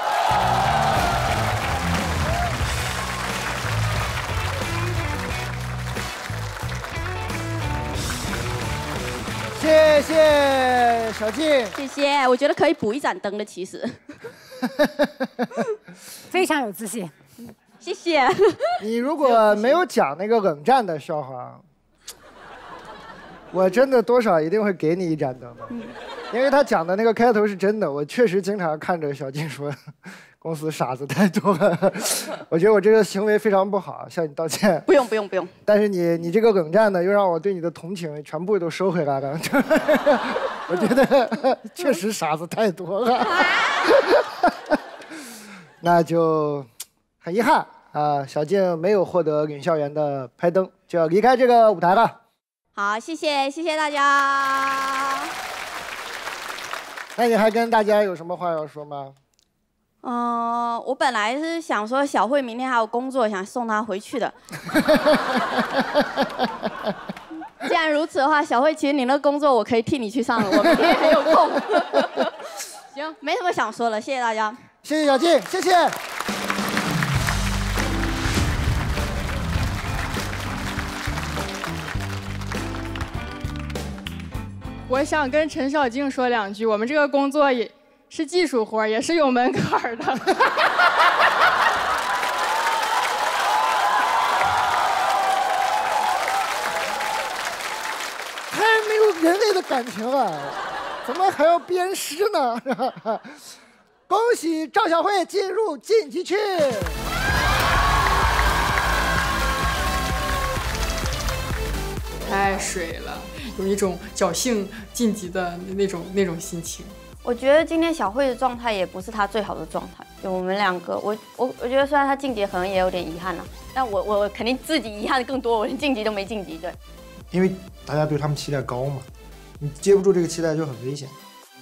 谢谢小静， 谢谢。我觉得可以补一盏灯的，其实。 非常有自信。 谢谢。 你如果没有讲那个冷战的笑话，我真的多少一定会给你一盏灯的，因为他讲的那个开头是真的。我确实经常看着小静说，公司傻子太多了。我觉得我这个行为非常不好，向你道歉。 不用不用不用。 但是你这个冷战呢，又让我对你的同情全部都收回来了。我觉得确实傻子太多了。那就很遗憾啊，小静没有获得领校园的拍灯，就要离开这个舞台了。 好，谢谢大家。 那你还跟大家有什么话要说吗？ 我本来是想说小慧明天还有工作，想送她回去的。既然如此的话，小慧，其实你那工作我可以替你去上了，我明天很有空。行，没什么想说了，谢谢大家。 谢谢小静，谢谢。 我想跟陈小静说两句，我们这个工作也是技术活，也是有门槛的。 太没有人类的感情了，怎么还要鞭尸呢？恭喜赵小慧进入晋级区。 太水了，有一种侥幸晋级的那种心情。 我觉得今天小慧的状态也不是她最好的状态。就我们两个，我觉得虽然她晋级可能也有点遗憾了，但我肯定自己遗憾的更多，我连晋级都没晋级。对， 因为大家对他们期待高嘛，你接不住这个期待就很危险。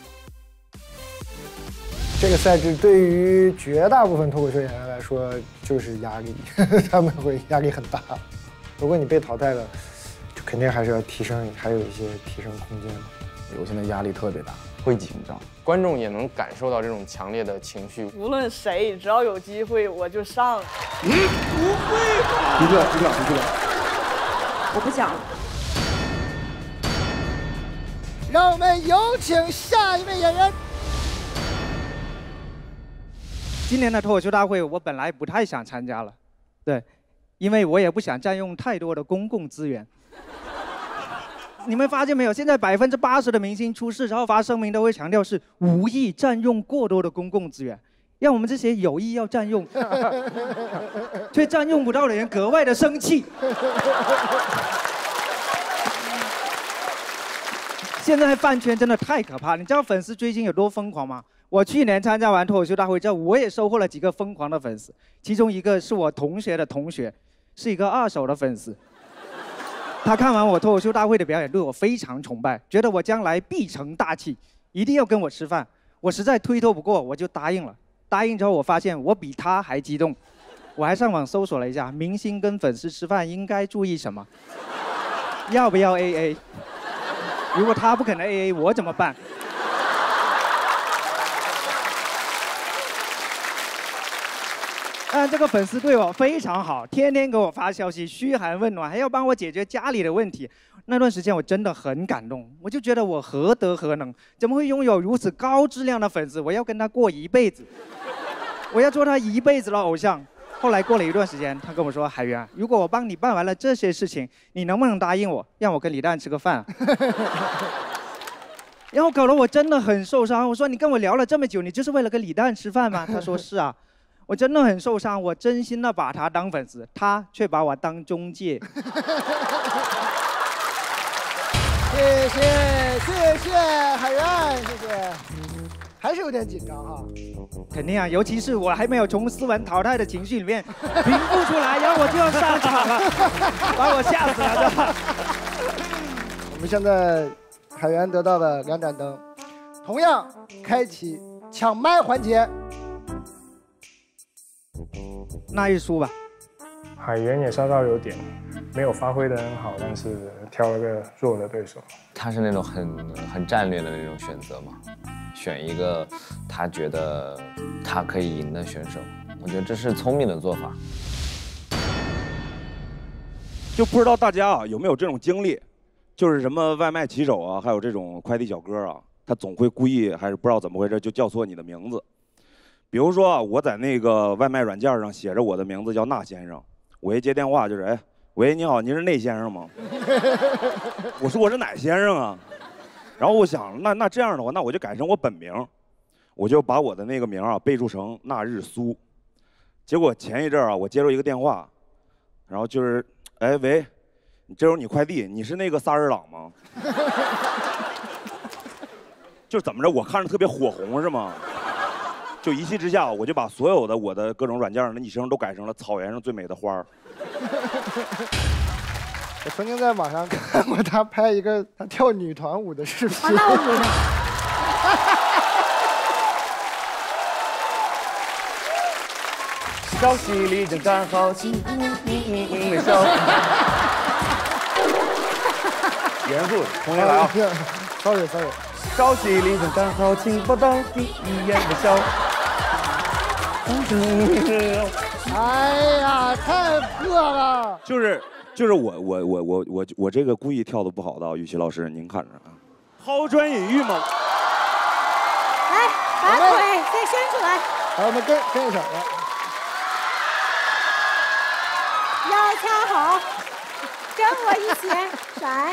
这个赛制对于绝大部分脱口秀演员来说就是压力，他们会压力很大。如果你被淘汰了，就肯定还是要提升，还有一些提升空间的。 我现在压力特别大，会紧张，观众也能感受到这种强烈的情绪。 无论谁，只要有机会我就上。 不会吧？不了。 我不讲了。 让我们有请下一位演员。 今年的脱口秀大会，我本来不太想参加了，对，因为我也不想占用太多的公共资源。你们发现没有？现在80%的明星出事，然后发声明都会强调是无意占用过多的公共资源，让我们这些有意要占用，却占用不到的人格外的生气。现在饭圈真的太可怕，你知道粉丝追星有多疯狂吗？我去年参加完脱口秀大会之后，我也收获了几个疯狂的粉丝，其中一个是我同学的同学，是一个2手的粉丝。他看完我脱口秀大会的表演，对我非常崇拜，觉得我将来必成大器，一定要跟我吃饭。我实在推脱不过，我就答应了。答应之后，我发现我比他还激动，我还上网搜索了一下，明星跟粉丝吃饭应该注意什么，要不要 AA？ 如果他不肯 AA， 我怎么办？这个粉丝对我非常好，天天给我发消息，嘘寒问暖，还要帮我解决家里的问题。那段时间我真的很感动，我就觉得我何德何能，怎么会拥有如此高质量的粉丝？我要跟他过一辈子，我要做他一辈子的偶像。后来过了一段时间，他跟我说：“海源，如果我帮你办完了这些事情，你能不能答应我，让我跟李诞吃个饭？”然后搞得我真的很受伤。我说：“你跟我聊了这么久，你就是为了跟李诞吃饭吗？”他说：“是啊。”我真的很受伤，我真心的把他当粉丝，他却把我当中介。 谢谢海源，谢谢。还是有点紧张哈。 肯定啊，尤其是我还没有从斯文淘汰的情绪里面平复出来，然后我就要上场了，把我吓死了，是吧？ 我们现在海源得到了2盏灯，同样开启抢麦环节。 那一输吧。 海源也稍稍有点没有发挥得很好，但是挑了个弱的对手。 他是那种很战略的那种选择嘛，选一个他觉得他可以赢的选手，我觉得这是聪明的做法。 就不知道大家有没有这种经历，就是什么外卖骑手啊，还有这种快递小哥啊，他总会故意还是不知道怎么回事就叫错你的名字。比如说我在那个外卖软件上写着我的名字叫那先生，我一接电话就是喂你好，您是那先生吗？我说我是哪先生啊？然后我想那这样的话，那我就改成我本名，我就把我的那个名备注成那日苏。结果前一阵我接到一个电话，然后就是喂，这是你快递，你是那个萨日朗吗？就怎么着，我看着特别火红是吗？就一气之下，我就把所有的我的各种软件上的昵称都改成了草原上最美的花儿。 我曾经在网上看过他拍一个他跳女团舞的视频。 那我觉得。 消息里正刚好轻的笑。严肃，重新来啊 ！Sorry。 消息里正刚好听不到第一眼的笑。 哎呀，太破了！ 就是我这个故意跳的不好的，于琦老师您看着啊，抛砖引玉嘛。 来，把腿再伸出来。 来，我们跟一首。 腰掐好，跟我一起甩。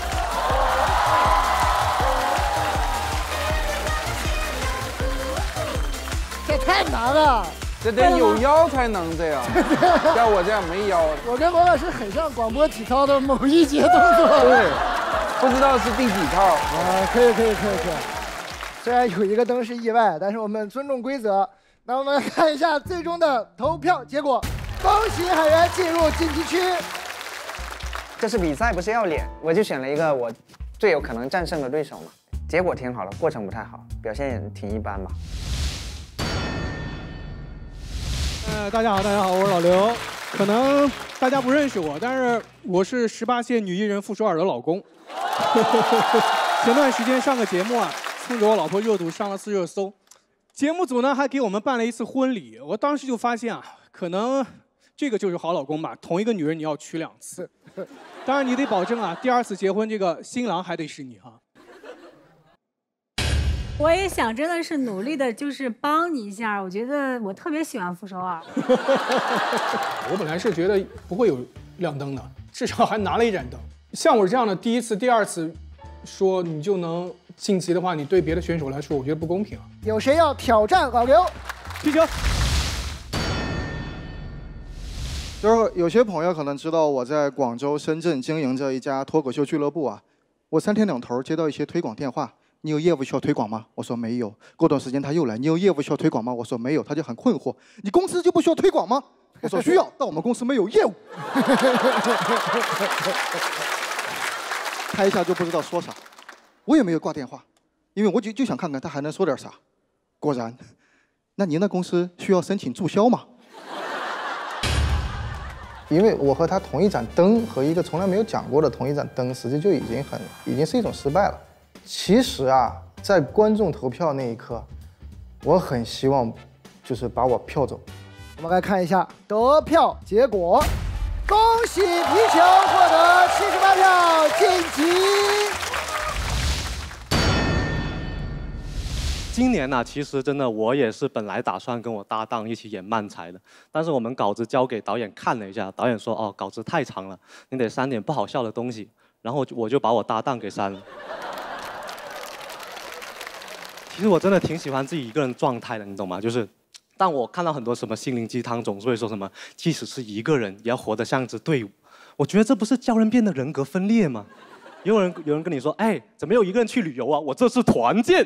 这太难了， 这得有腰才能这样，像我这样没腰。 我跟罗老师很像广播体操的某一节动作。 对，不知道是第几套。 可以。 虽然有一个灯是意外，但是我们尊重规则。那我们来看一下最终的投票结果，恭喜海源进入晋级区。 这是比赛，不是要脸，我就选了一个我最有可能战胜的对手嘛。结果挺好的，过程不太好，表现也挺一般吧。 大家好，我是老刘。可能大家不认识我，但是我是18线女艺人傅首尔的老公。前段时间上个节目啊，蹭着我老婆热度上了次热搜。节目组呢还给我们办了一次婚礼，我当时就发现啊，可能这个就是好老公吧，同一个女人你要娶2次。当然你得保证啊，第2次结婚这个新郎还得是你哈。 我也想真的是努力的，就是帮你一下。我觉得我特别喜欢傅首尔。 我本来是觉得不会有亮灯的，至少还拿了一盏灯。像我这样的第1次、第2次说你就能晋级的话，你对别的选手来说，我觉得不公平啊。 有谁要挑战老刘？ 踢球。 就是有些朋友可能知道我在广州、深圳经营着一家脱口秀俱乐部啊，我3天2头接到一些推广电话。你有业务需要推广吗？我说没有。过段时间他又来，你有业务需要推广吗？我说没有。他就很困惑，你公司就不需要推广吗？我说需要，但我们公司没有业务。他一下就不知道说啥，我也没有挂电话，因为我就想看看他还能说点啥。果然，那您的公司需要申请注销吗？ 因为我和他同一盏灯和一个从来没有讲过的同一盏灯，实际就已经是一种失败了。其实啊，在观众投票那一刻，我很希望就是把我票走。 我们来看一下得票结果，恭喜皮球获得78票晋级。 今年呢，其实真的我也是本来打算跟我搭档一起演漫才的，但是我们稿子交给导演看了一下，导演说哦，稿子太长了，你得删点不好笑的东西，然后我就把我搭档给删了。其实我真的挺喜欢自己一个人状态的，你懂吗？就是，但我看到很多什么心灵鸡汤，总是会说什么，即使是一个人，也要活得像支队伍。我觉得这不是教人变得人格分裂吗？有人跟你说，哎，怎么有一个人去旅游啊？我这是团建。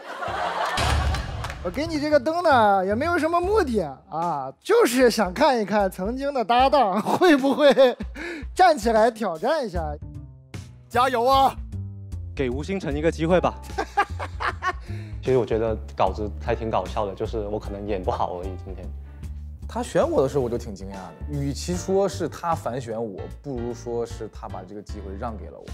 我给你这个灯呢，也没有什么目的啊，就是想看一看曾经的搭档会不会站起来挑战一下。加油啊！ 给吴星辰一个机会吧。其实我觉得稿子还挺搞笑的，就是我可能演不好而已。今天他选我的时候，我就挺惊讶的。与其说是他反选我，不如说是他把这个机会让给了我。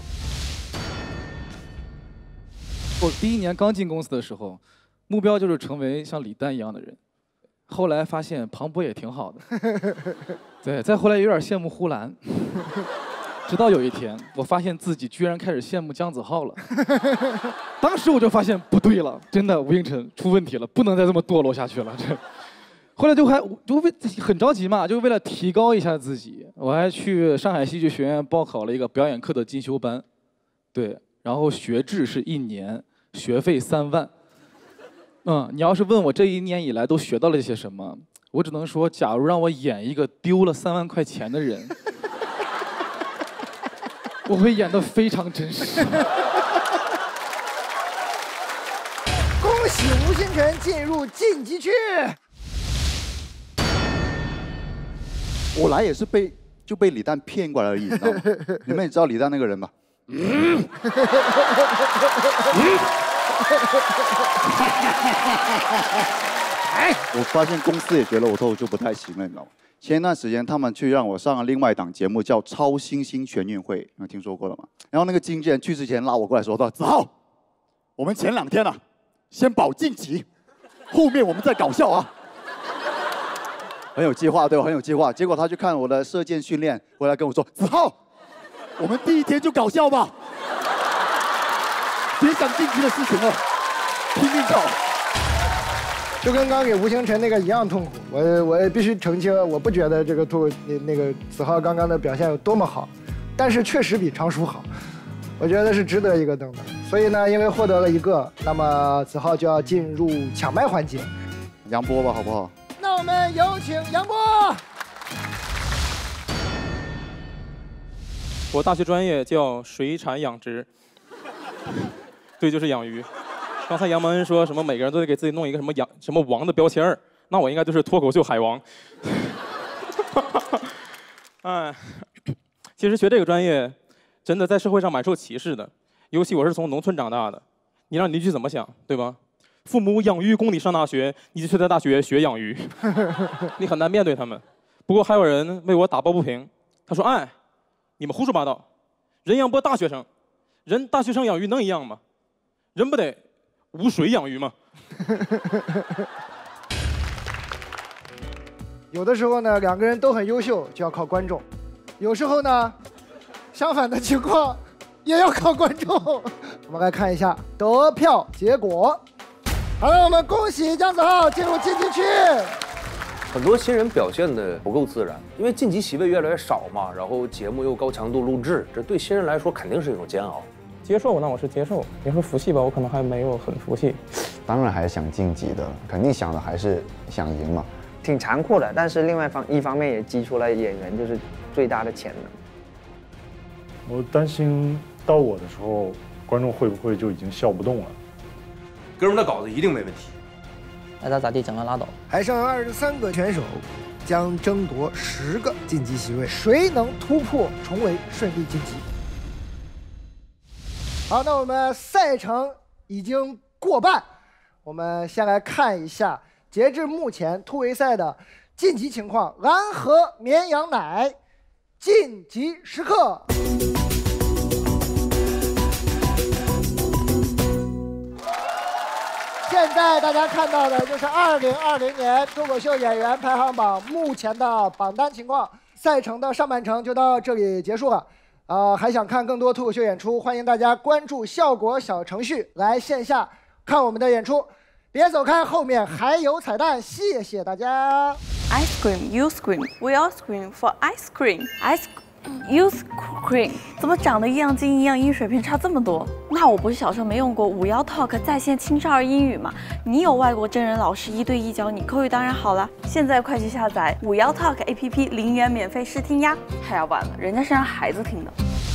我第1年刚进公司的时候，目标就是成为像李诞一样的人。后来发现庞博也挺好的，对，再后来有点羡慕呼兰。直到有一天，我发现自己居然开始羡慕姜子浩了。当时我就发现不对了，真的吴星辰出问题了，不能再这么堕落下去了。这，后来就很着急嘛，就为了提高一下自己，我还去上海戏剧学院报考了一个表演课的进修班，对，然后学制是1年，学费3万。你要是问我这1年以来都学到了些什么，我只能说，假如让我演一个丢了3万块钱的人。我会演得非常真实。 恭喜吴星辰进入晋级区。 我来也是被李诞骗过来而已，你知道吗？你们也知道李诞那个人吧？我发现公司也觉得我脱口秀不太行了，你知道吗？前一段时间他们去让我上了另外一档节目，叫《超新星全运会》，有听说过了吗？然后那个经纪人去之前拉我过来说道：“子浩，我们前2天啊，先保晋级，后面我们再搞笑啊。”很有计划，对我很有计划。结果他去看我的射箭训练，回来跟我说：“子浩，我们第1天就搞笑吧，别想晋级的事情了，拼命搞。” 就跟刚给吴星辰那个一样痛苦，我也必须澄清，我不觉得这个那个子浩刚刚的表现有多么好，但是确实比常叔好，我觉得是值得一个灯的。所以呢，因为获得了1个，那么子浩就要进入抢麦环节， 杨波吧，好不好？ 那我们有请杨波。 我大学专业叫水产养殖，对，就是养鱼。 刚才杨蒙恩说什么每个人都得给自己弄一个什么王的标签儿，那我应该就是脱口秀海王。哎，其实学这个专业，真的在社会上蛮受歧视的，尤其我是从农村长大的，你让邻居怎么想，对吧？父母养鱼供你上大学，你就去在大学学养鱼，你很难面对他们。不过还有人为我打抱不平，他说：“哎，你们胡说八道，人养不大学生，人大学生养鱼能一样吗？人不得无水养鱼吗？” 有的时候呢，两个人都很优秀，就要靠观众；有时候呢，相反的情况也要靠观众。我们来看一下得票结果。好了，我们恭喜姜子浩进入晋级区。 很多新人表现的不够自然，因为晋级席位越来越少嘛，然后节目又高强度录制，这对新人来说肯定是一种煎熬。 接受，那我是接受。你说服气吧，我可能还没有很服气。 当然还是想晋级的，肯定想的还是想赢嘛。 挺残酷的，但是另外一方面也激出了演员就是最大的潜能。 我担心到我的时候，观众会不会就已经笑不动了？ 哥们的稿子一定没问题。 爱咋咋地，讲了拉倒。 还剩23个选手，将争夺10个晋级席位，谁能突破重围，顺利晋级？好，那我们赛程已经过半，我们先来看一下截至目前突围赛的晋级情况。蓝河绵羊奶晋级时刻。现在大家看到的就是2020年脱口秀演员排行榜目前的榜单情况。赛程的上半程就到这里结束了。还想看更多脱口秀演出，欢迎大家关注效果小程序来线下看我们的演出。别走开，后面还有彩蛋，谢谢大家。 Ice cream, you scream, we all scream for ice cream. You scream， 怎么长得一样精一样英，水平差这么多？那我不是小时候没用过51 Talk 在线青少儿英语吗？你有外国真人老师1对1教你，口语当然好了。现在快去下载51 Talk APP，0元免费试听呀！还要晚了，人家是让孩子听的。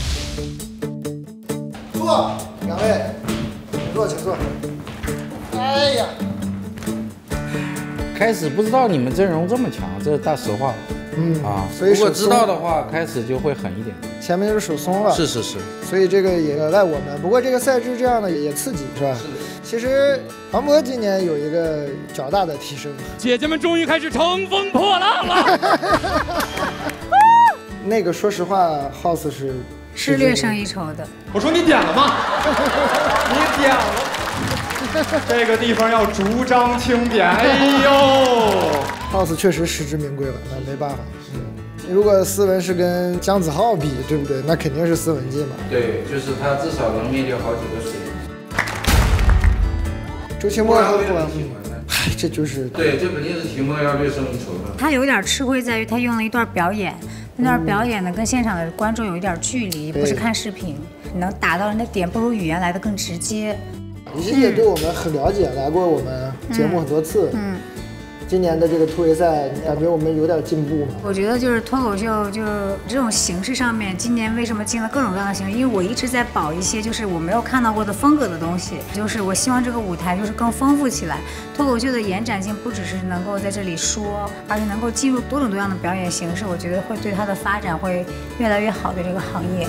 坐，两位，请坐，请坐。哎呀， 开始不知道你们阵容这么强，这是大实话。 所以如果知道的话，开始就会狠一点。 前面就是手松了。 是。 所以这个也赖我们。不过这个赛制这样的也刺激，是吧？是。其实庞博今年有一个较大的提升。 姐姐们终于开始乘风破浪了。 那个说实话 ，House 是略胜一筹的。 我说你点了吗？ 你点了。这个地方要逐章清点。哎呦 ，House 确实实至名归了，那没办法。如果思文是跟姜子浩比，对不对？那肯定是思文进嘛。 对，就是他至少能面对好几个水。 周奇墨和傅哎，这就是对，这肯定是提莫要略胜一筹的。 他有点吃亏在于他用了一段表演，那段表演呢跟现场的观众有一点距离，不是看视频，能打到人的点不如语言来的更直接。 李欣也对我们很了解，来过我们节目很多次。今年的这个突围赛，感觉我们有点进步吗？ 我觉得就是脱口秀，就是这种形式上面，今年为什么进了各种各样的形式？因为我一直在保一些就是我没有看到过的风格的东西，就是我希望这个舞台就是更丰富起来。脱口秀的延展性不只是能够在这里说，而且能够进入多种多样的表演形式，我觉得会对它的发展会越来越好的这个行业。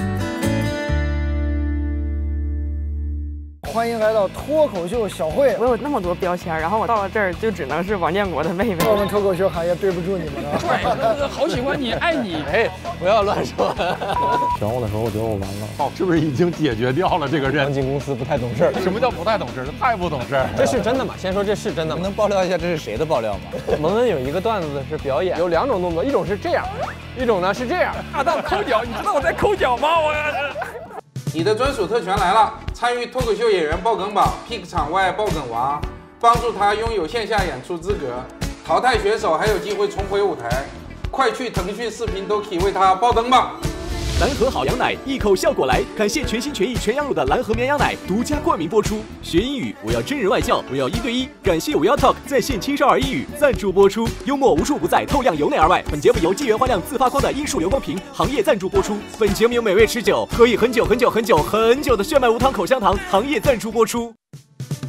欢迎来到脱口秀小会。 我有那么多标签，然后我到了这儿就只能是王建国的妹妹。 我们脱口秀行业对不住你们了。 帅哥，好喜欢你，爱你。 哎，不要乱说。 选我的时候，我觉得我完了。 哦，是不是已经解决掉了这个人？ 刚进公司不太懂事。 什么叫不太懂事？太不懂事。 这是真的吗？先说这是真的吗？能爆料一下这是谁的爆料吗？ 蒙恩有一个段子是表演，有2种动作，一种是这样，一种呢是这样。 大档抠脚，你知道我在抠脚吗？ 你的专属特权来了！参与脱口秀演员爆梗榜 ，pick 场外爆梗王，帮助他拥有线下演出资格，淘汰选手还有机会重回舞台。快去腾讯视频都可以为他爆灯吧！ 蓝河好羊奶，一口效果来！感谢全心全意全羊乳的蓝河绵羊奶独家冠名播出。学英语，我要真人外教，我要1对1。感谢51 Talk 在线青少儿英语赞助播出。幽默无处不在，透亮由内而外。本节目由晶圆花亮自发光的樱树流光瓶行业赞助播出。本节目由美味持久可以很久的炫迈无糖口香糖行业赞助播出。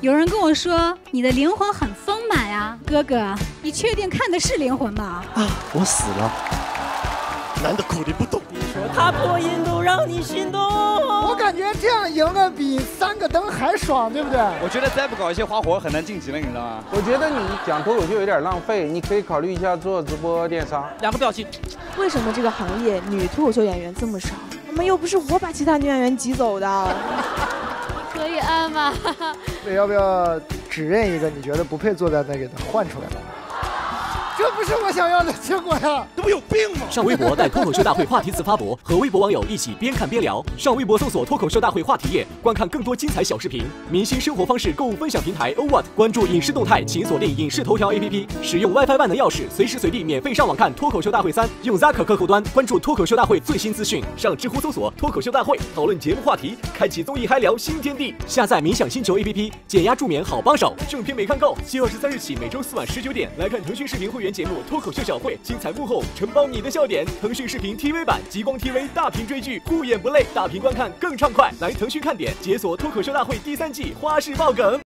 有人跟我说你的灵魂很丰满呀，哥哥，你确定看的是灵魂吗？ 啊，我死了。 男的苦你不懂。 你说他破音都让你心动。 我感觉这样赢了比3个灯还爽，对不对？ 我觉得再不搞一些花活很难晋级了，你知道吗？ 我觉得你讲脱口秀有点浪费，你可以考虑一下做直播电商。 2个表情。为什么这个行业女脱口秀演员这么少？他们又不是我把其他女演员挤走的。 可以按吗？ 那要不要指认一个你觉得不配坐在那给他换出来？这不是我想要的结果呀！ 这不有病吗？ 上微博带脱口秀大会话题词发博，和微博网友一起边看边聊。上微博搜索脱口秀大会话题页，观看更多精彩小视频。明星生活方式购物分享平台 OWAT， 关注影视动态，请锁定影视头条 APP， 使用 WiFi 万能钥匙，随时随地免费上网看脱口秀大会3。用 Zack 客户端关注脱口秀大会最新资讯。上知乎搜索脱口秀大会，讨论节目话题，开启综艺嗨聊新天地。下载冥想星球 APP， 减压助眠好帮手。正片没看够，7月23日起每周4晚19点来看腾讯视频会员节目脱口秀小会，精彩幕后承包你的笑点。腾讯视频 TV 版极光 TV 大屏追剧，不演不累，大屏观看更畅快。来腾讯看点，解锁脱口秀大会第3季花式爆梗。